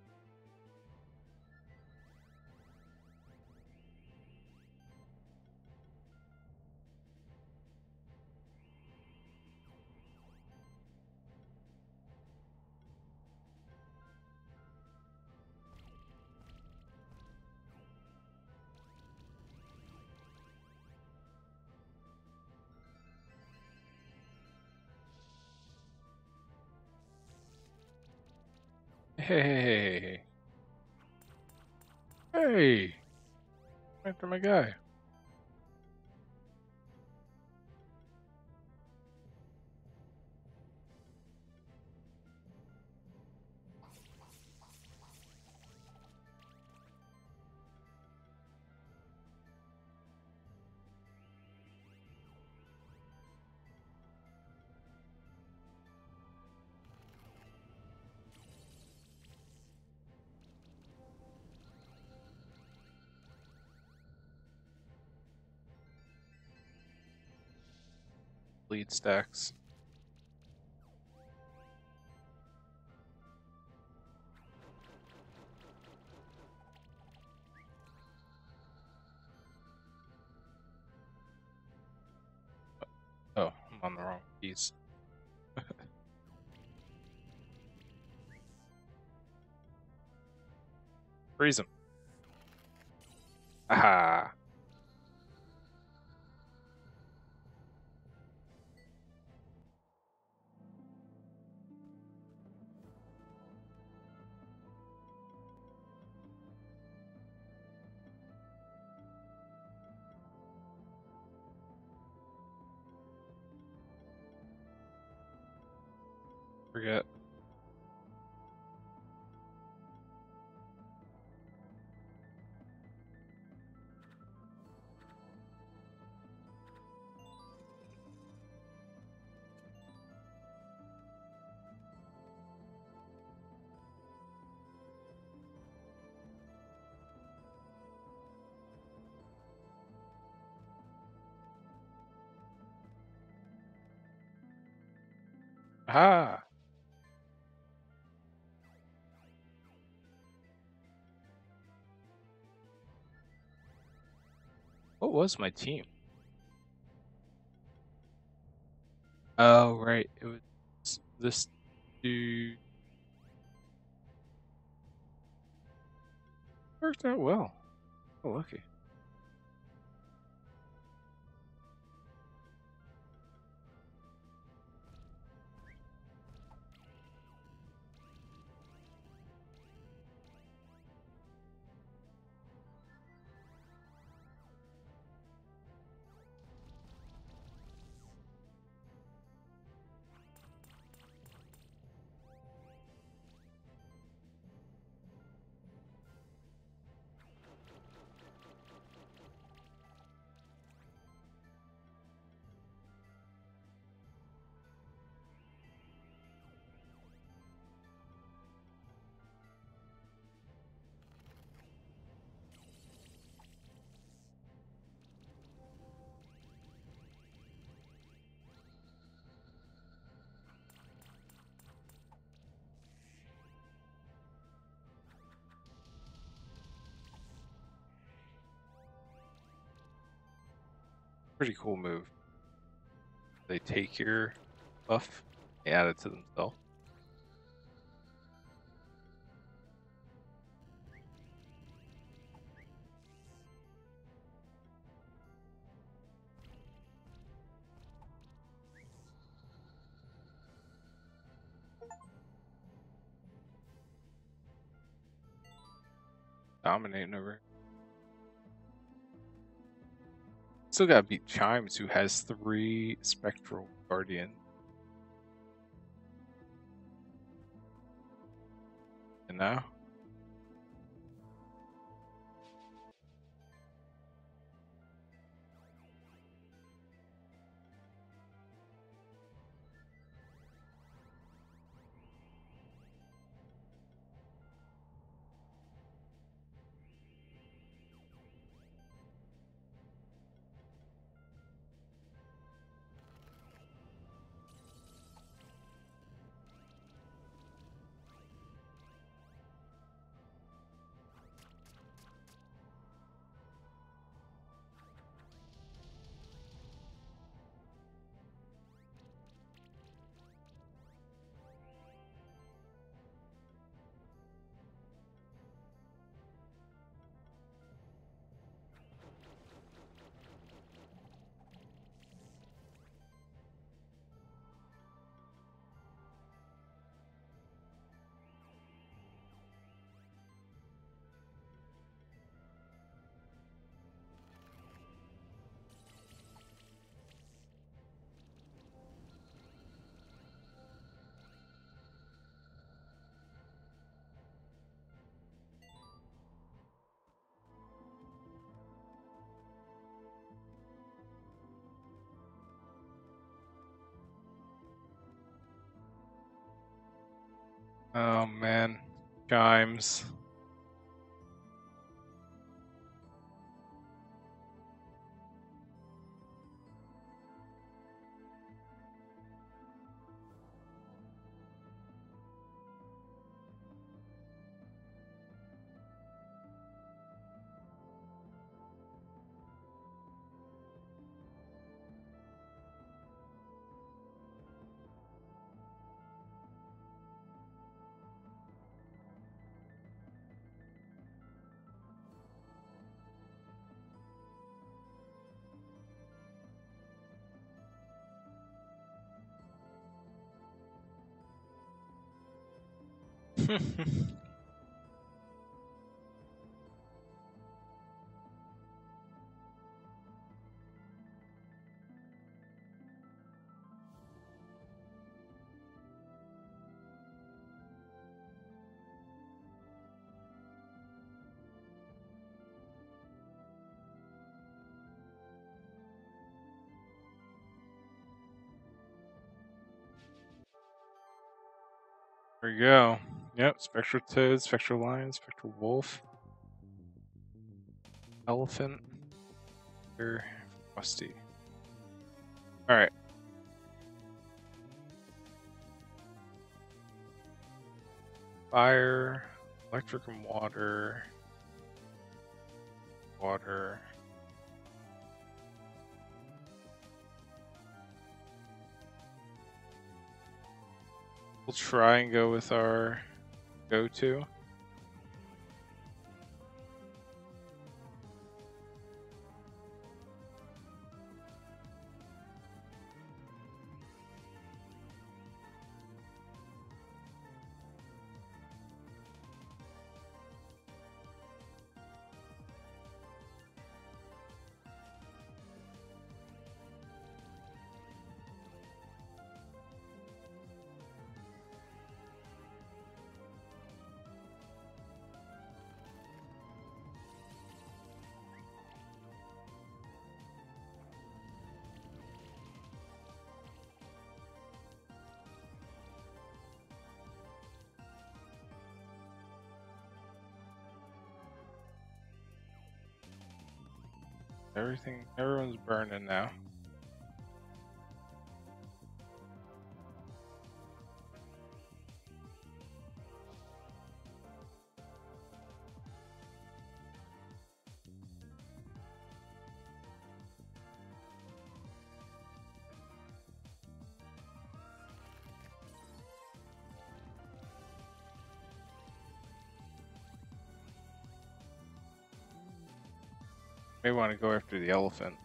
hey, hey, after my guy. Lead stacks. Oh, I'm on the wrong piece. Freeze him. Aha. Forget. Aha. What was my team? Oh, right. It was this dude. Worked out well. Oh, lucky. Pretty cool move. They take your buff, they add it to themselves. Dominating over. Still gotta beat Chimes, who has 3 Spectral Guardian. And now? Oh man, Chimes. There we go. Yep, Spectral Toad, Spectral Lion, Spectral Wolf, Elephant, Frosty. Alright. Fire, electric and water. Water. We'll try and go with our go-to. Everyone's burning now. May want to go after the elephant.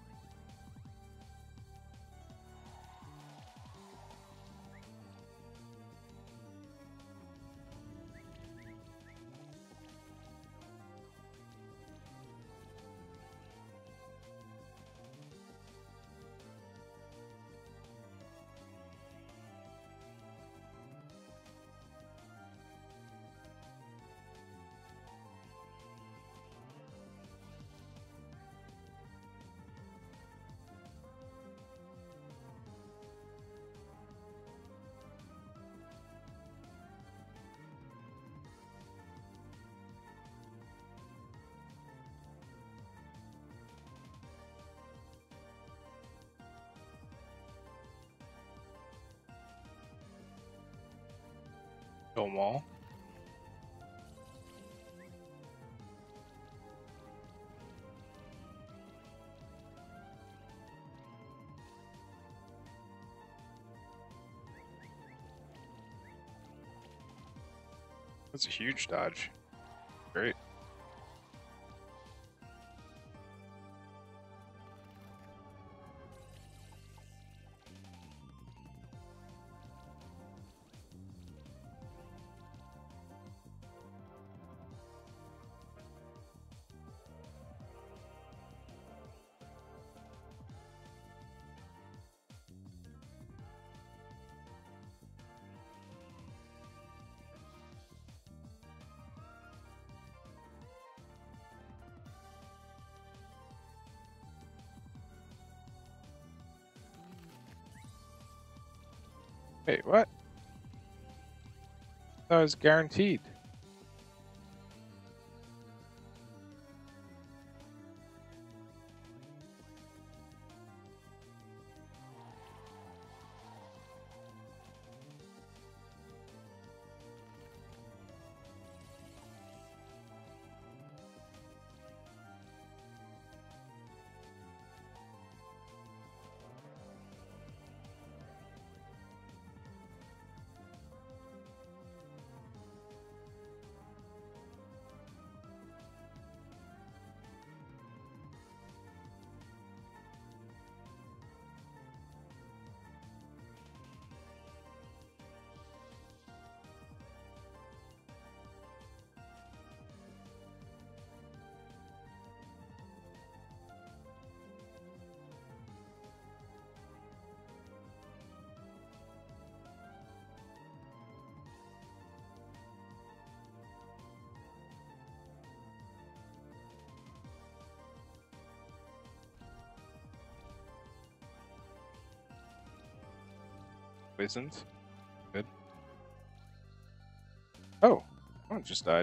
Kill them all. That's a huge dodge. Great. Wait, what? That was guaranteed. Poisoned. Good. Oh, one just died.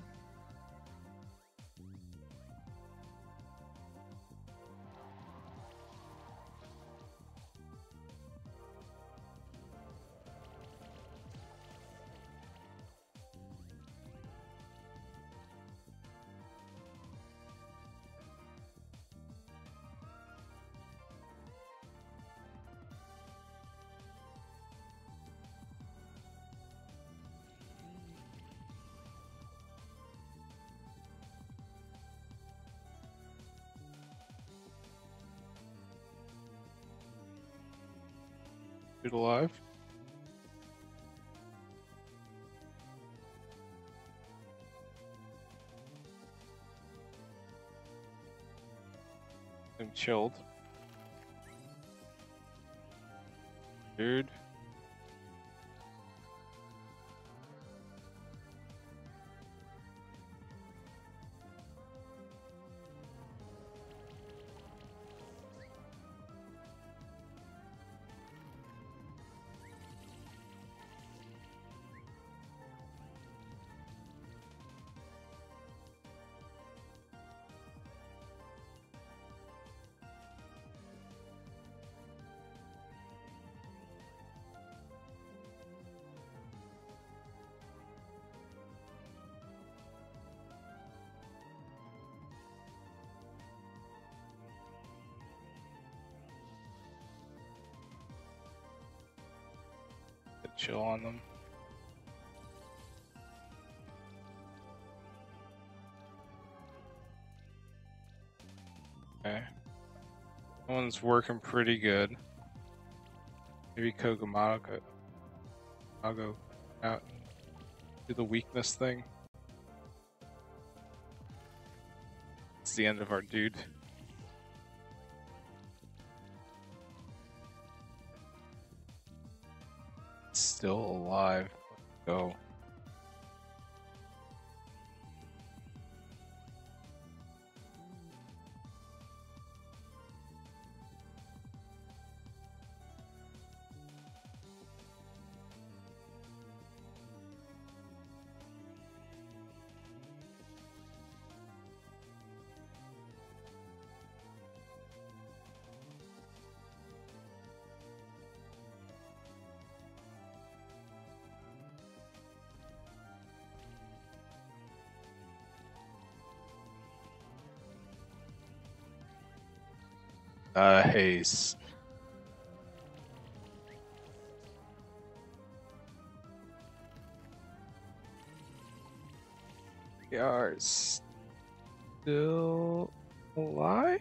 Dude alive. I'm chilled. Dude. Chill on them. Okay. That one's working pretty good. Maybe Kokomato. I'll go out and do the weakness thing. It's the end of our dude. Still alive. Let's go. Nice. We are still alive?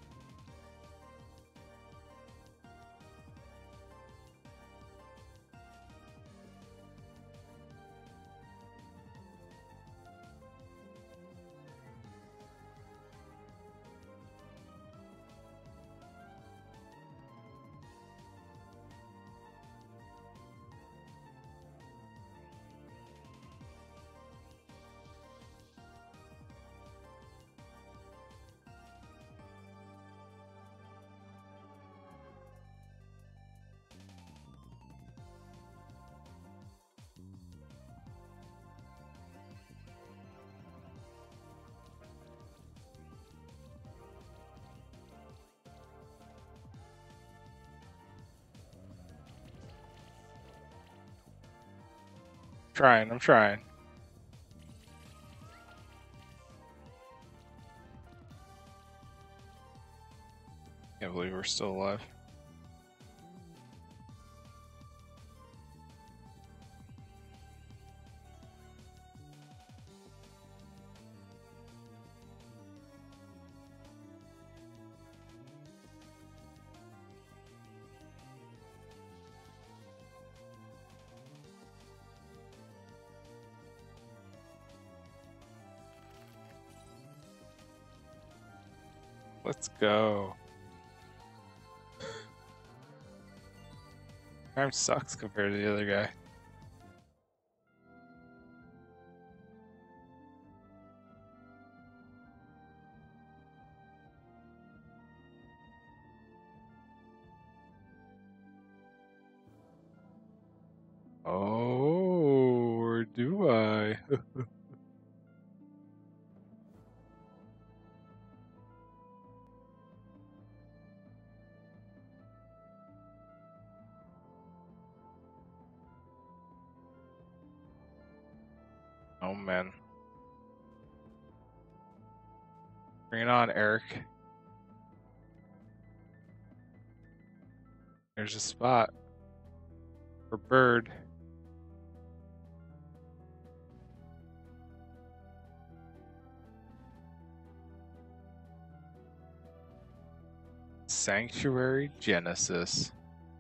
I'm trying. Can't believe we're still alive. Let's go. Crime sucks compared to the other guy. Oh, or do I? Oh man. Bring it on, Eric. There's a spot for Bird. Sanctuary Genesis.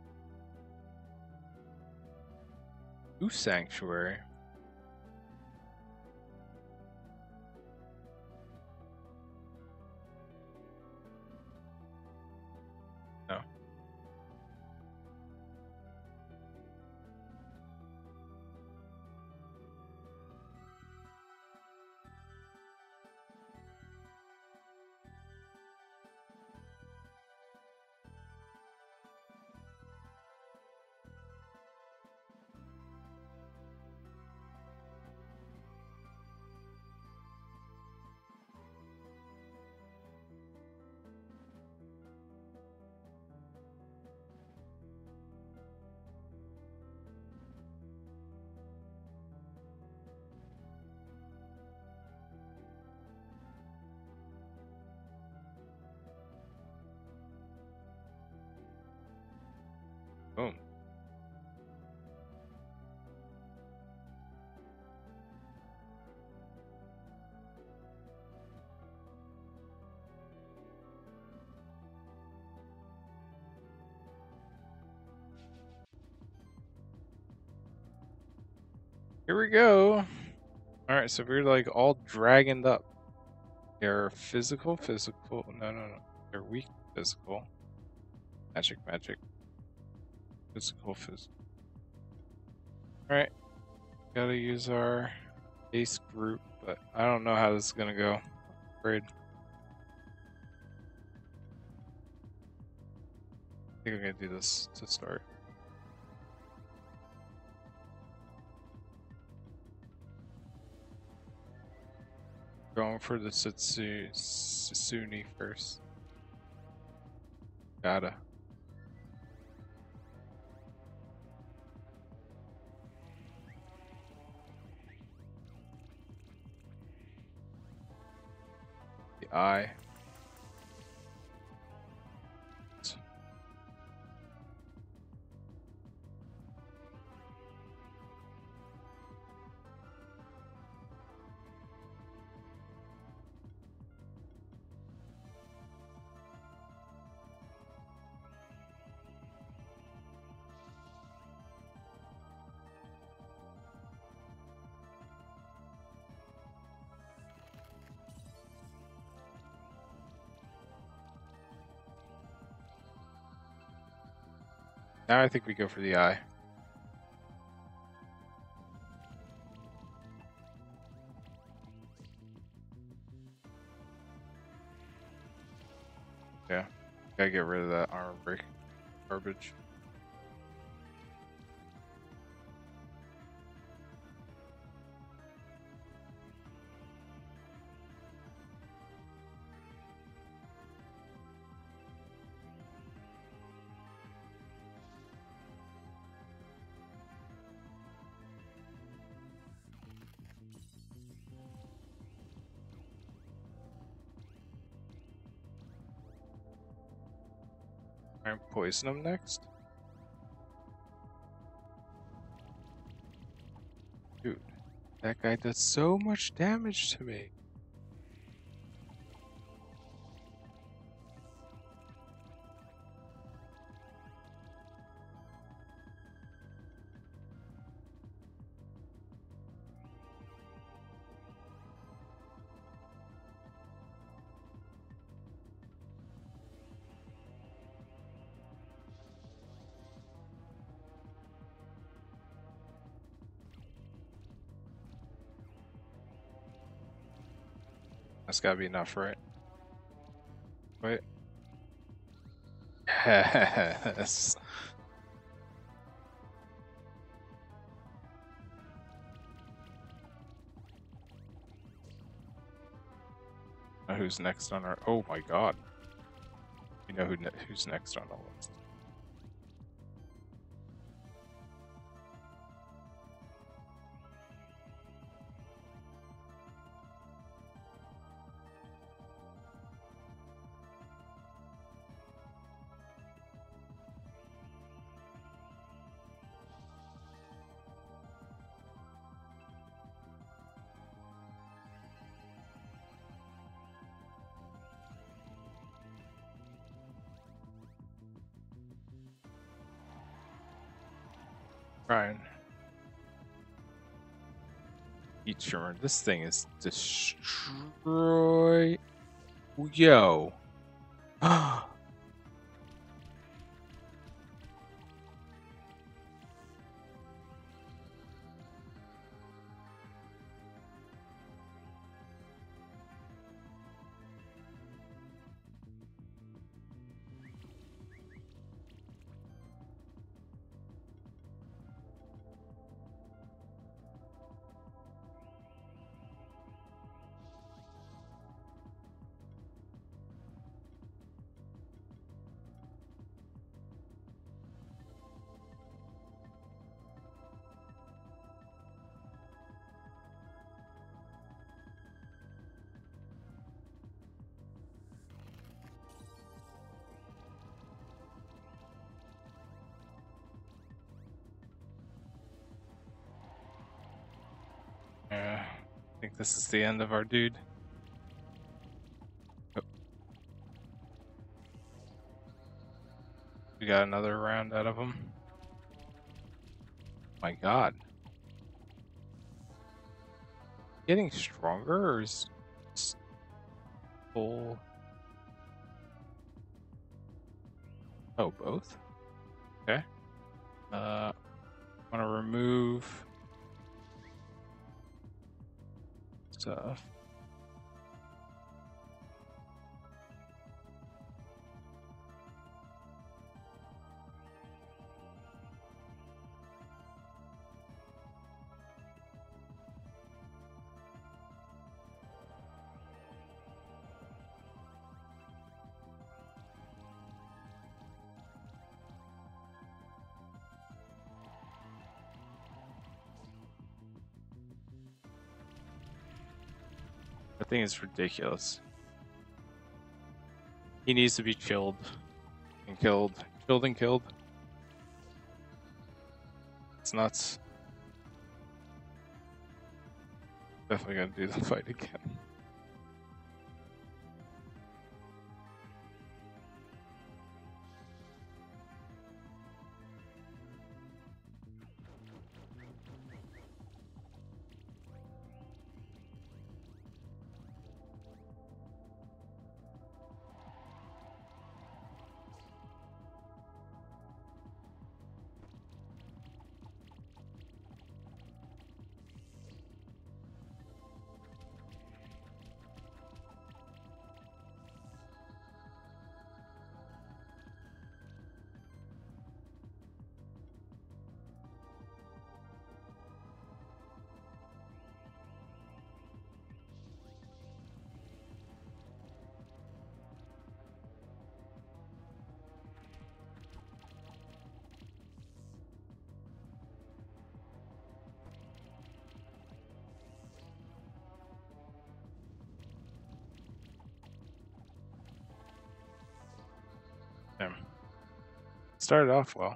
Who's Sanctuary? No. Here we go. Alright, so we're like all dragoned up. They're physical. No. They're weak physical. Magic. Physical. Alright. Gotta use our base group, but I don't know how this is gonna go. I'm afraid. I think I'm gonna do this to start. Going for the Sasuni first. Gotta. The eye. Now I think we go for the eye. Yeah, gotta get rid of that armor break garbage. Try and poison him next. Dude, that guy does so much damage to me. That's gotta be enough, right? Wait. Yes. Now who's next on our? Oh my god. You know who's next on the list. Ryan. Heat trimmer. This thing is destroy. Yo. Yeah, I think this is the end of our dude. Oh. We got another round out of him. My god. getting stronger or is it full? Oh, both? Okay. Want to remove stuff. I think it's ridiculous. He needs to be chilled and killed. Chilled and killed. It's nuts. Definitely gotta do the fight again. Damn. Started off well.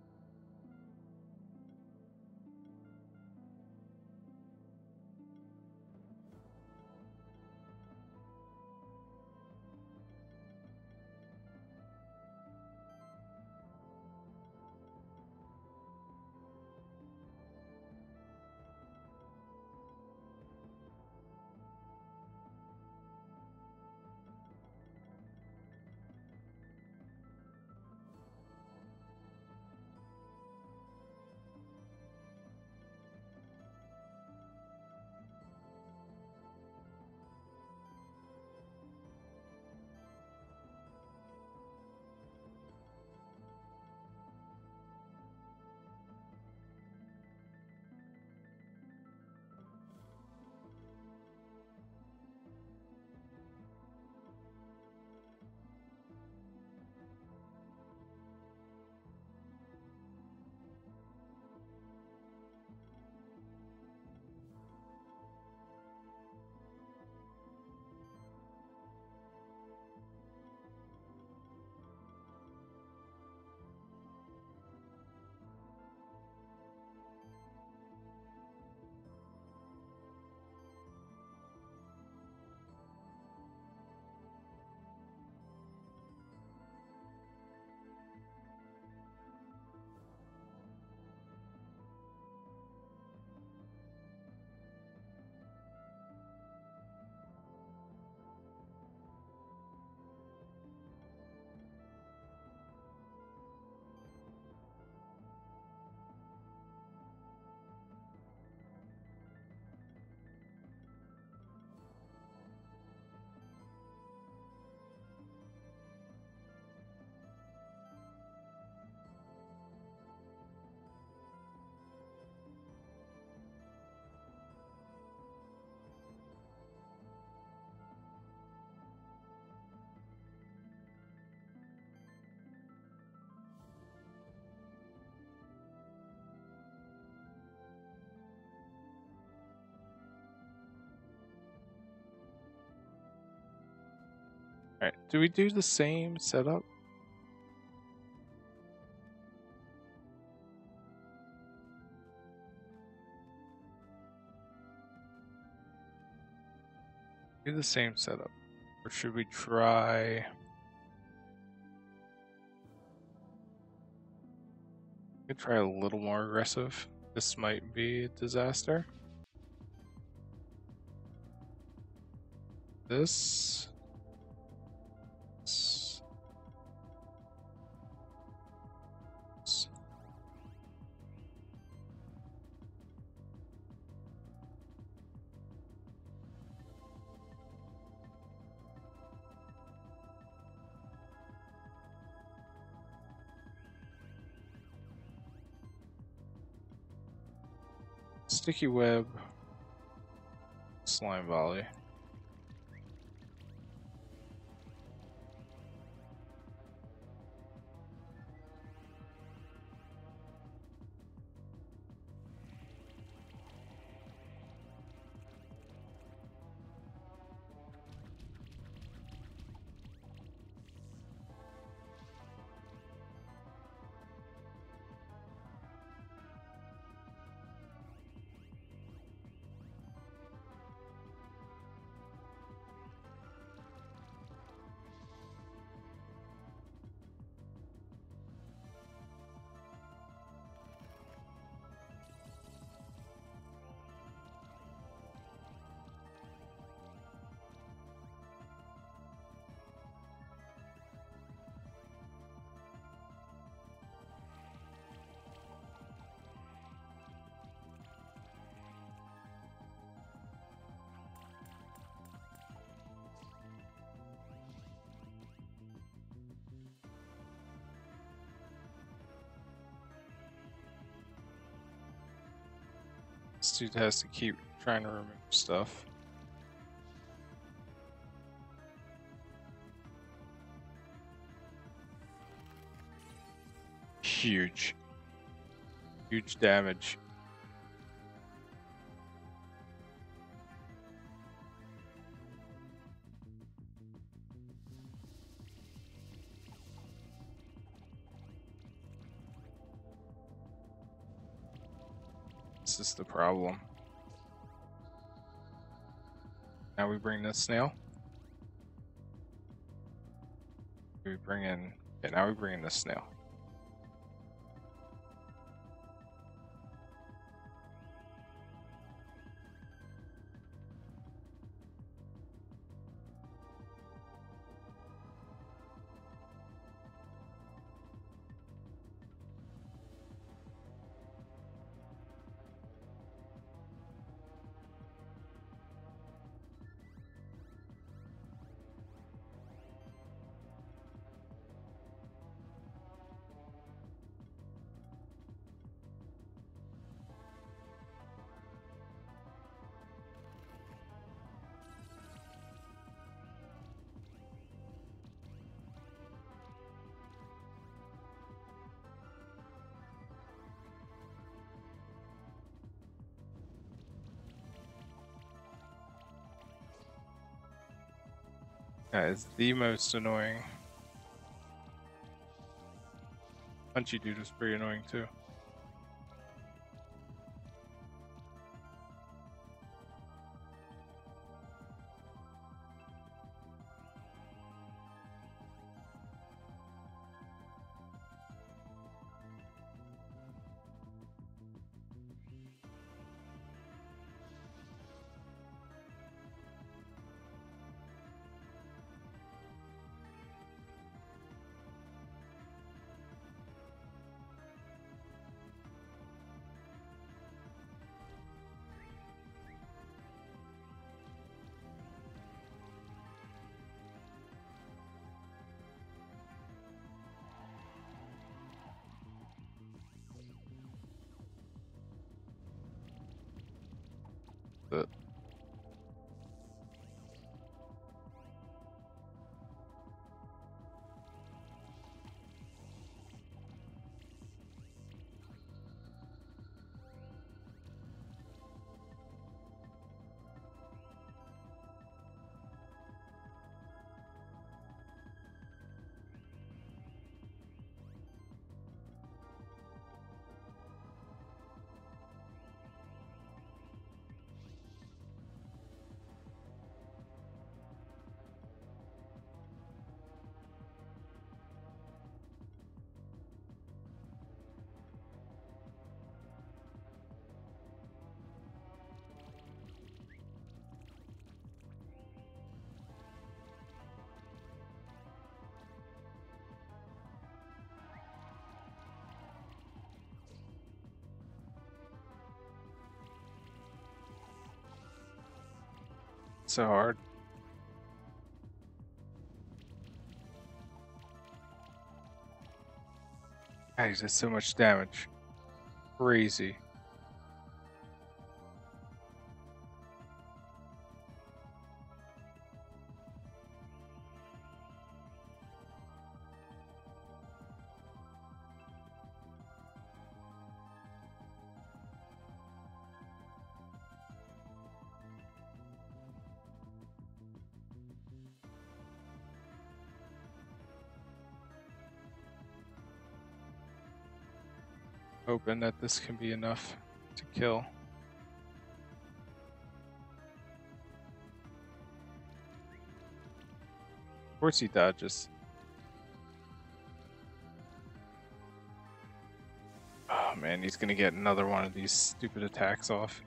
Alright, do we do the same setup? Do the same setup. Or should we try... We could try a little more aggressive. This might be a disaster. this. Sticky web, slime volley. This dude has to keep trying to remove stuff. Huge. Huge damage. This is the problem. Now we bring the snail. We bring in. Yeah, now we bring in the snail. That is the most annoying. Punchy dude is pretty annoying too. But so hard. Guys, that's so much damage. Crazy. Hoping that this can be enough to kill. Of course he dodges. Oh man, he's gonna get another one of these stupid attacks off.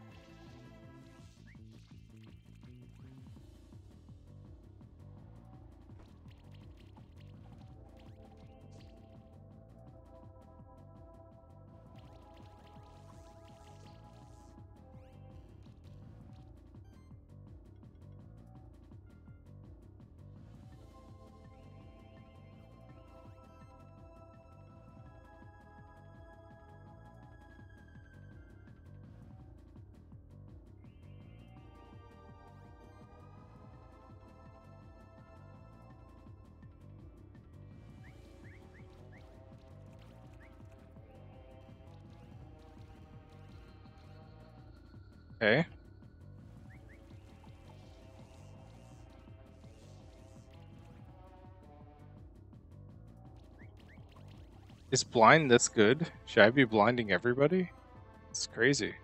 Okay. Is blind this good? Should I be blinding everybody? It's crazy.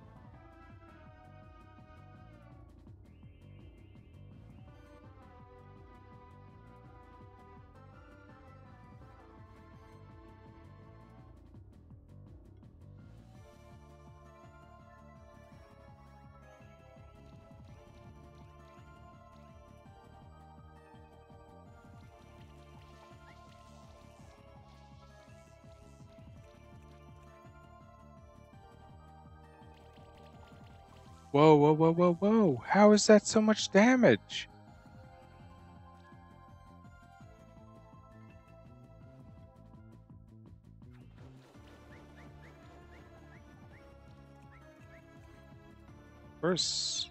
Whoa, whoa, whoa, whoa, whoa. How is that so much damage? First.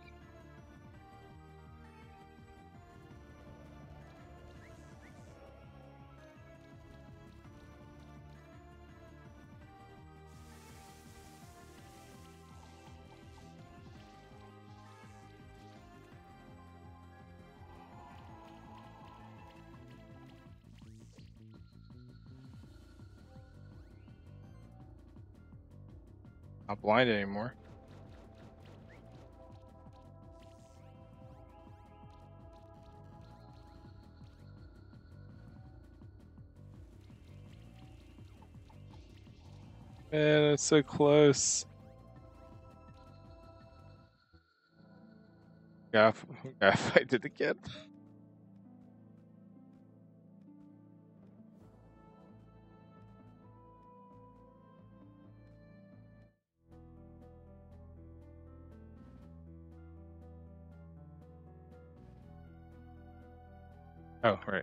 Not blind anymore. Man, it's so close. Gotta fight it again. Oh, right.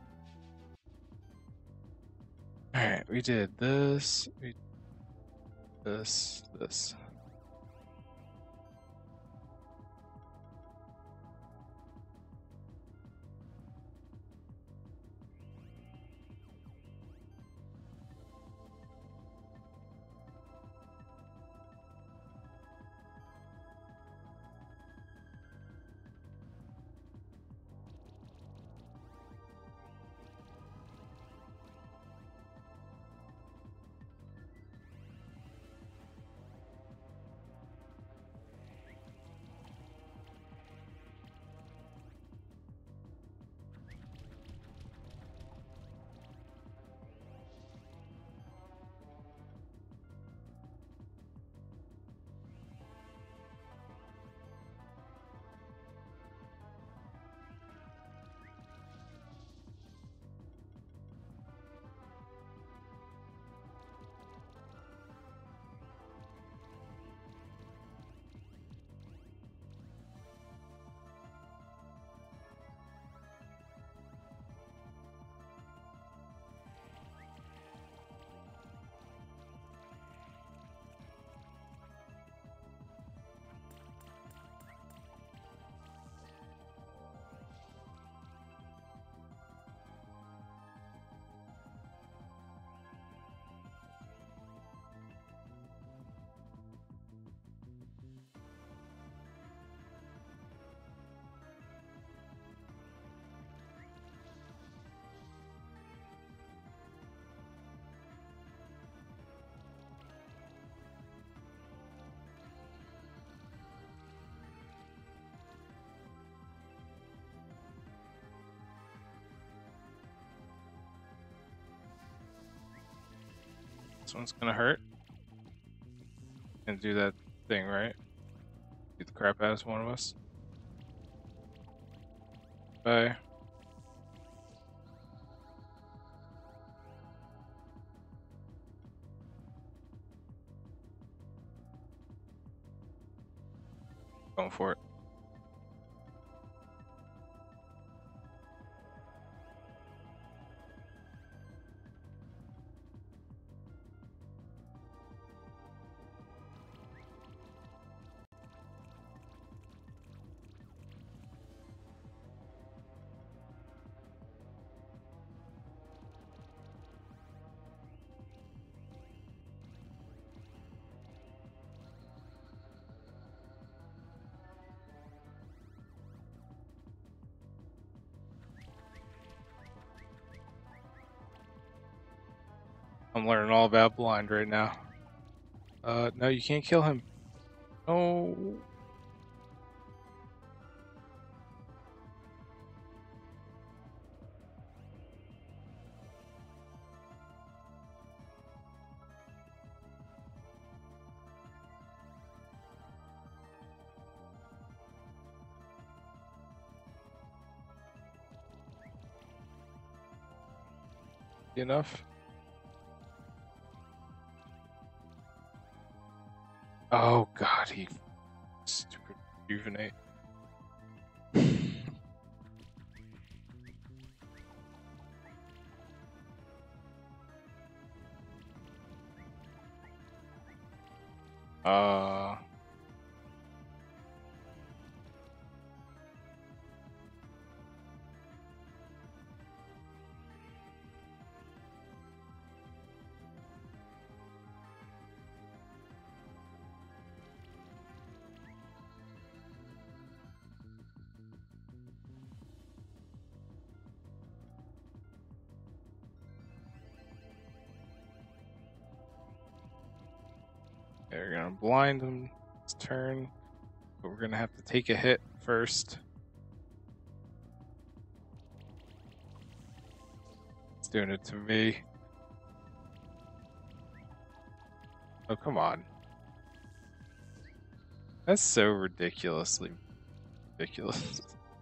Alright, we did this. We did this. This one's gonna hurt. And do that thing, right? Beat the crap out of one of us. Bye. Going for it. I'm learning all about blind right now. No, you can't kill him. No. Enough. Oh god, he stupid rejuvenate. uh They're gonna blind him this turn, but we're gonna have to take a hit first. It's doing it to me. Oh, come on. That's so ridiculously ridiculous.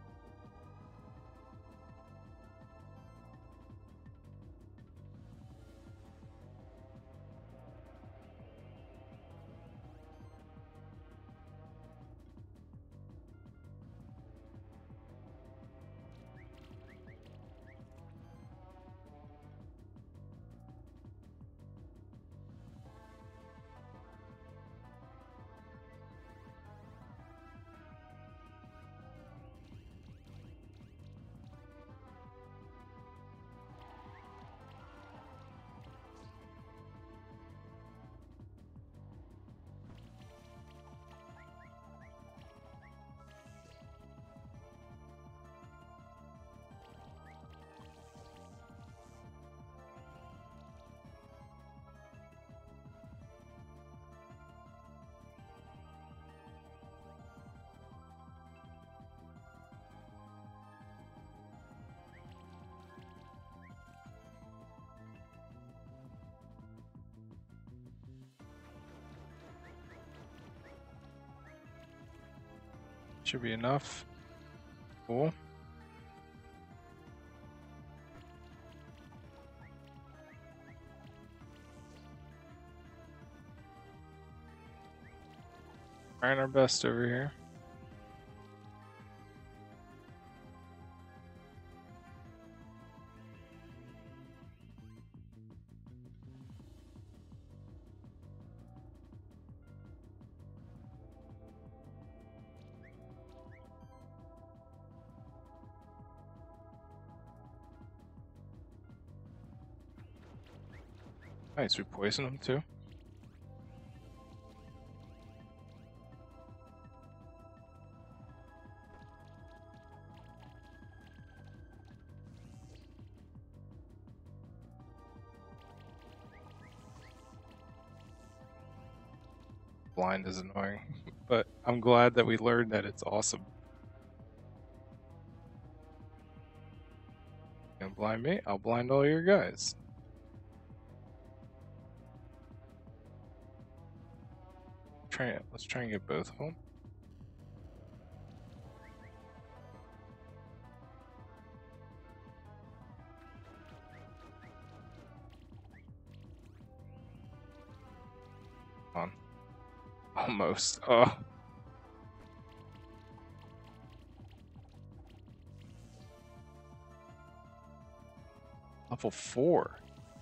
Should be enough. Cool. Trying our best over here. Nice, we poison him too. Blind is annoying, but I'm glad that we learned that it's awesome. You gonna blind me? I'll blind all your guys. Let's try and get both of them. On. Almost. Oh. Level 4.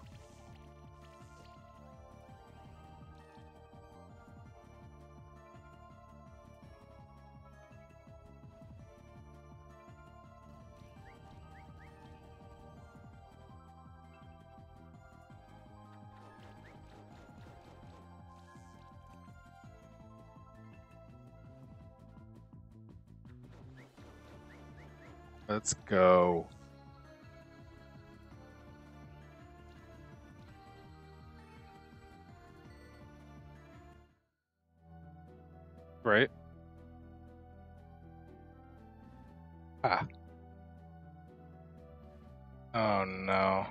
Let's go. Right? Ah. Oh no.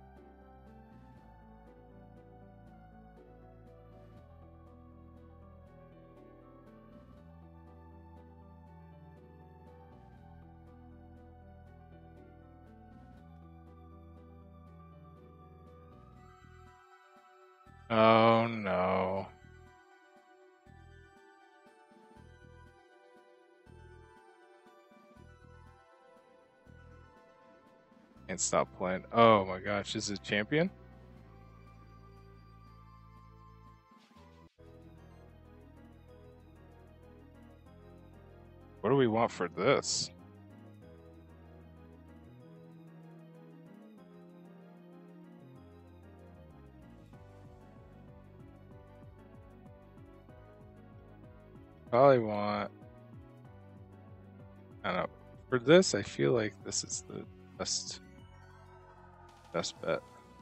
Oh no. Can't stop playing. Oh my gosh, is it champion? What do we want for this? Probably want. I don't know. For this, I feel like this is the best bet.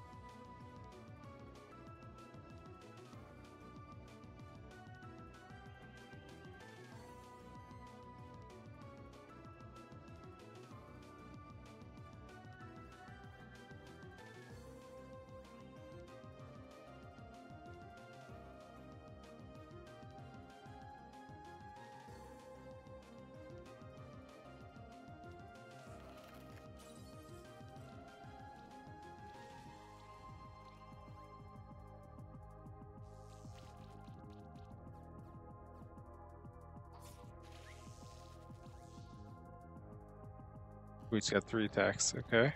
We've got 3 attacks. Okay.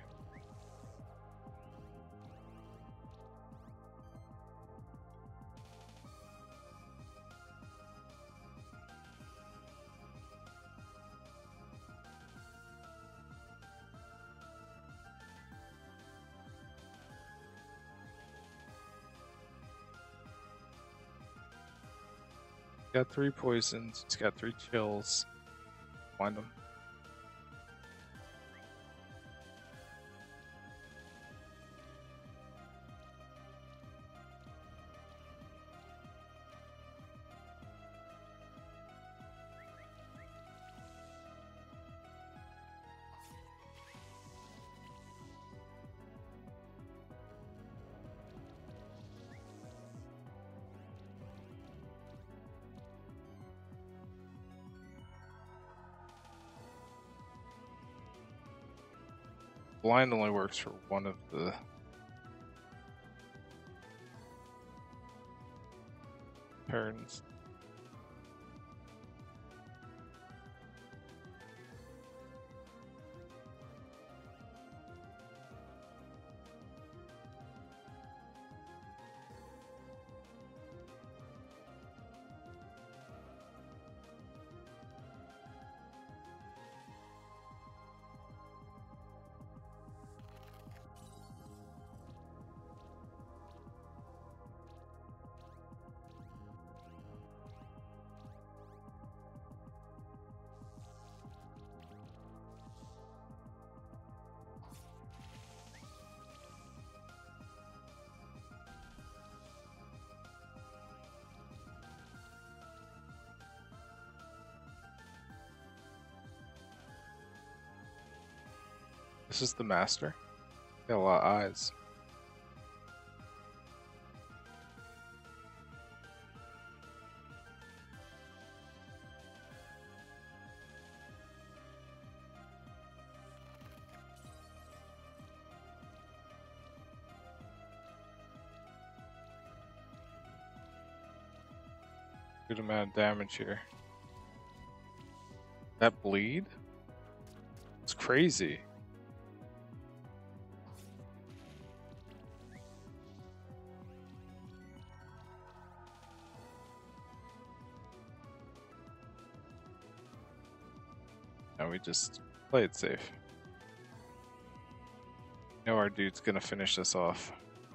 Got 3 poisons. It's got 3 chills. Find them. Blind only works for one of the turns. This is the master. Got a lot of eyes. good amount of damage here. That bleed? It's crazy. Now we just play it safe. Know our dude's gonna finish this off.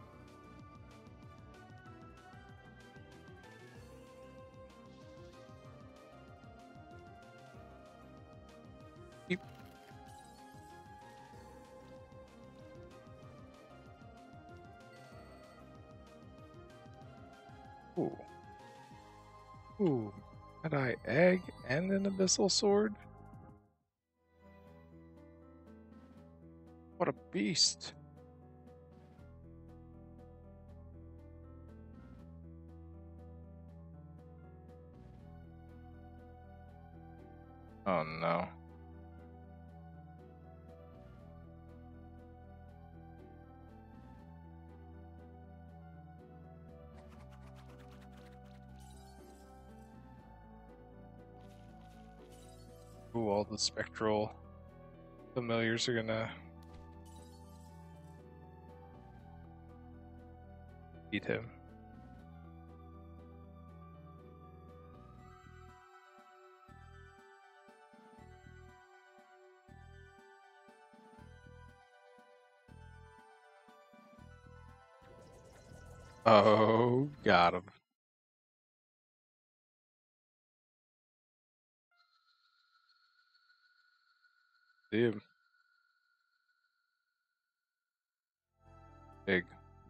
Beep. Ooh. Ooh. Had I egg and an abyssal sword? What a beast. Oh no. Ooh, all the spectral familiars are gonna beat him. Oh, got him. See him. Big.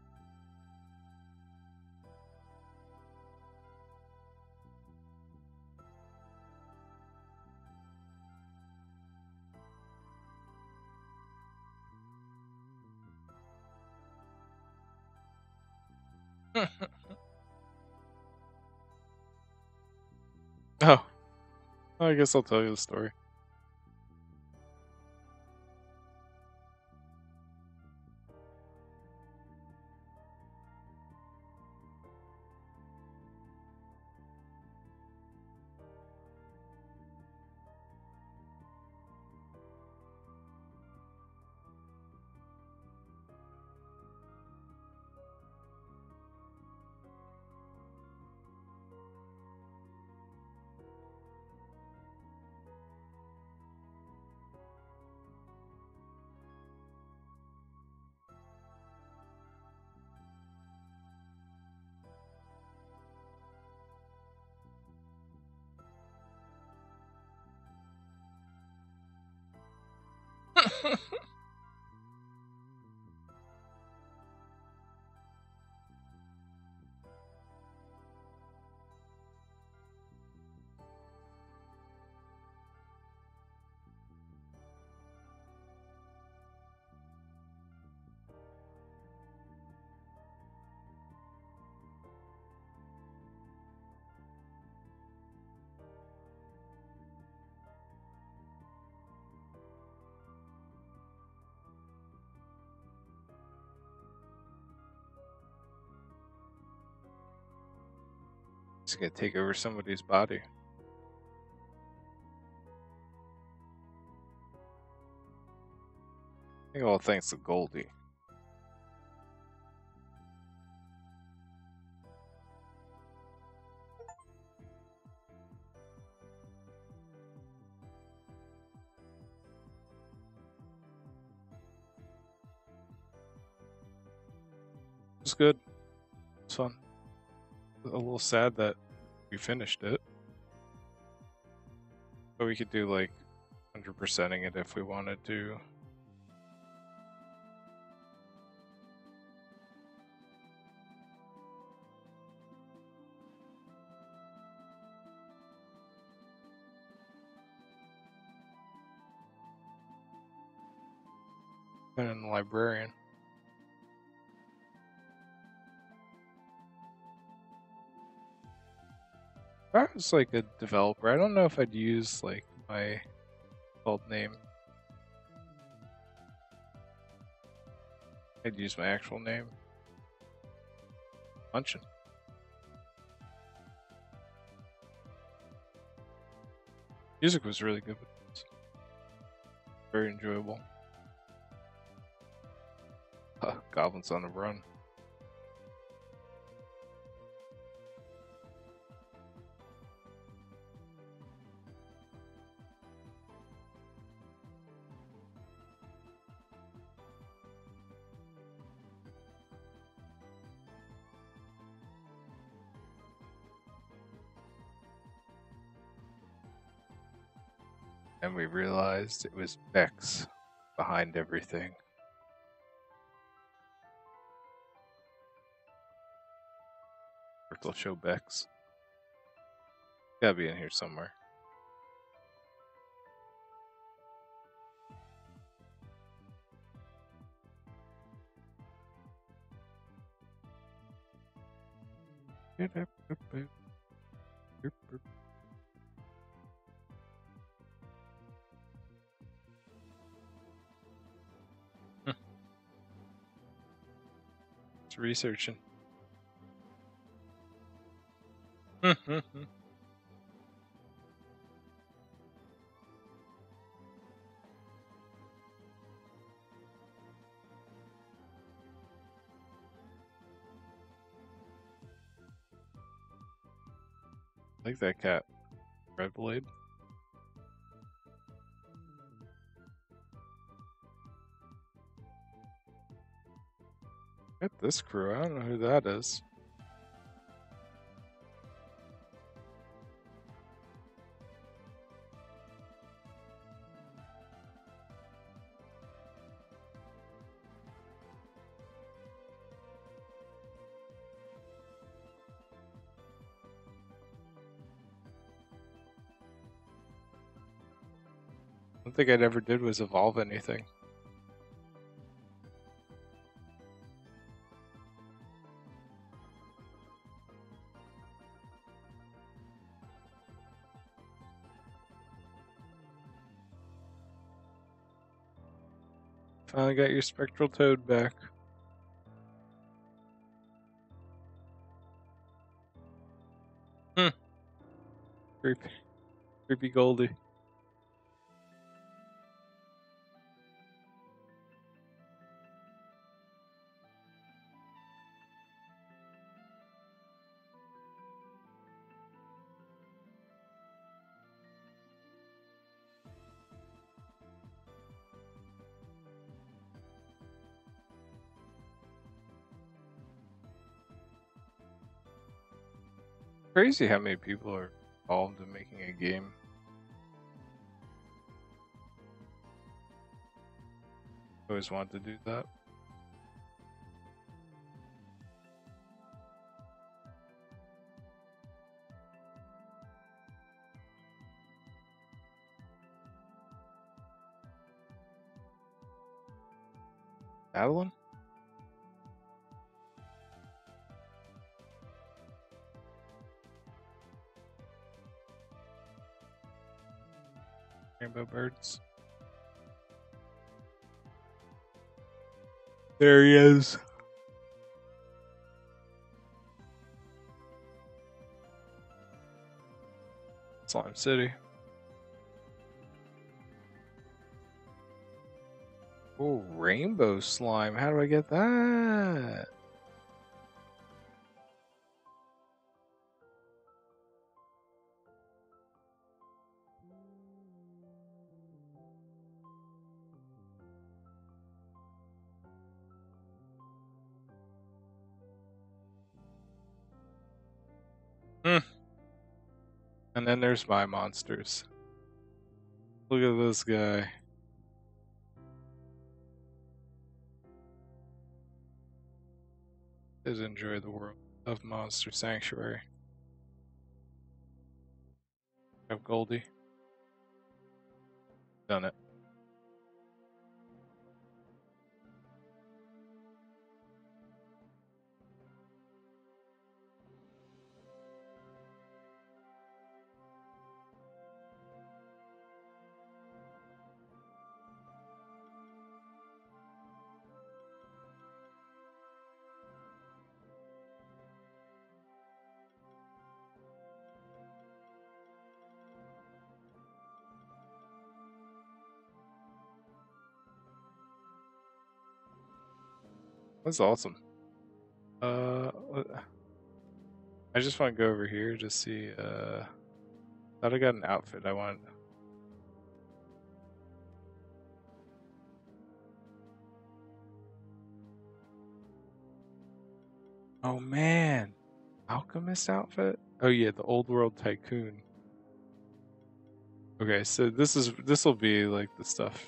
Oh, I guess I'll tell you the story. He's gonna take over somebody's body. I think all thanks to Goldie. It was good. It's fun. A little sad that we finished it. But we could do like 100%ing it if we wanted to. And the librarian. If I was like a developer, I don't know if I'd use like my old name. I'd use my actual name. Munchin. Music was really good. Very enjoyable. Goblins on the run. And we realized it was Bex behind everything. They'll show Bex. Gotta be in here somewhere. It's researching. I like that cat. Red Blade. Get this crew. I don't know who that is. I don't think I ever did was evolve anything. Finally got your spectral toad back. Creepy. Creepy Goldie. Crazy how many people are involved in making a game. Always wanted to do that. Madeline? Rainbow birds. There he is. Slime City. Oh, rainbow slime. How do I get that? And then there's my monsters. Look at this guy. Does enjoy the world of Monster Sanctuary. Have Goldie. Done it. That's awesome. I just want to go over here to see. Thought I got an outfit I want. Oh man, alchemist outfit. Oh yeah, the old world tycoon. Okay, so this will be like the stuff.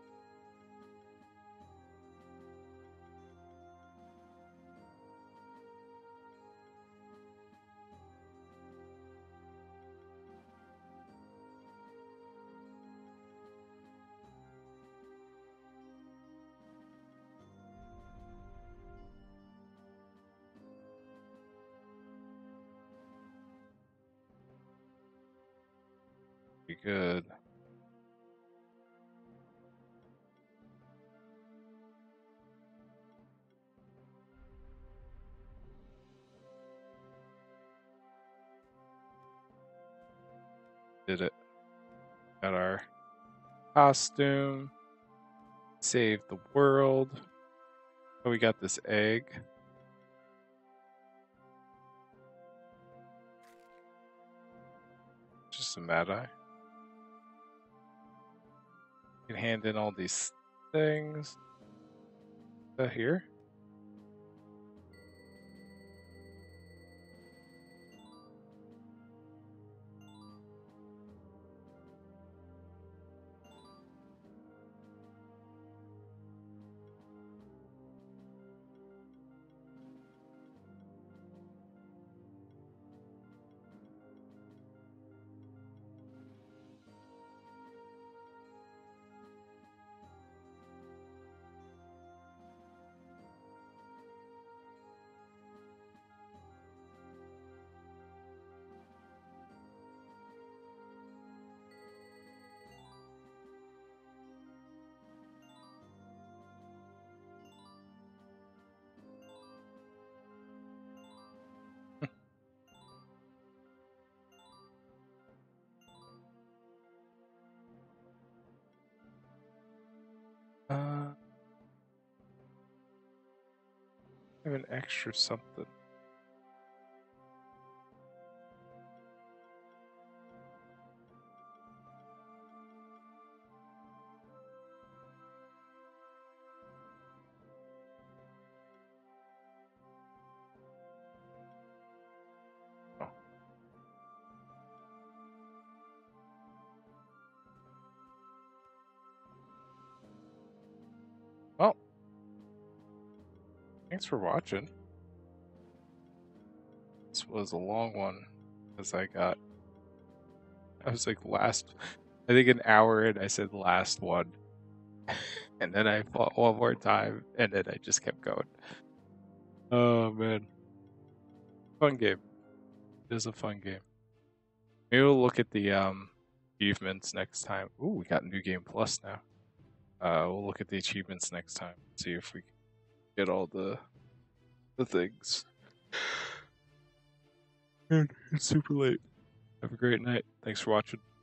Be good. Did it. Got our costume. Save the world. Oh, we got this egg. Just a mad eye. You can hand in all these things. Is that here? I have an extra something. Oh. Well, thanks for watching. This was a long one, as I was like I think an hour in, I said last one. And then I fought one more time, and then I just kept going. Oh man. Fun game. It is a fun game. Maybe we'll look at the achievements next time. Ooh, we got New Game Plus now. We'll look at the achievements next time. See if we can get all the things. Man, it's super late. Have a great night. Thanks for watching.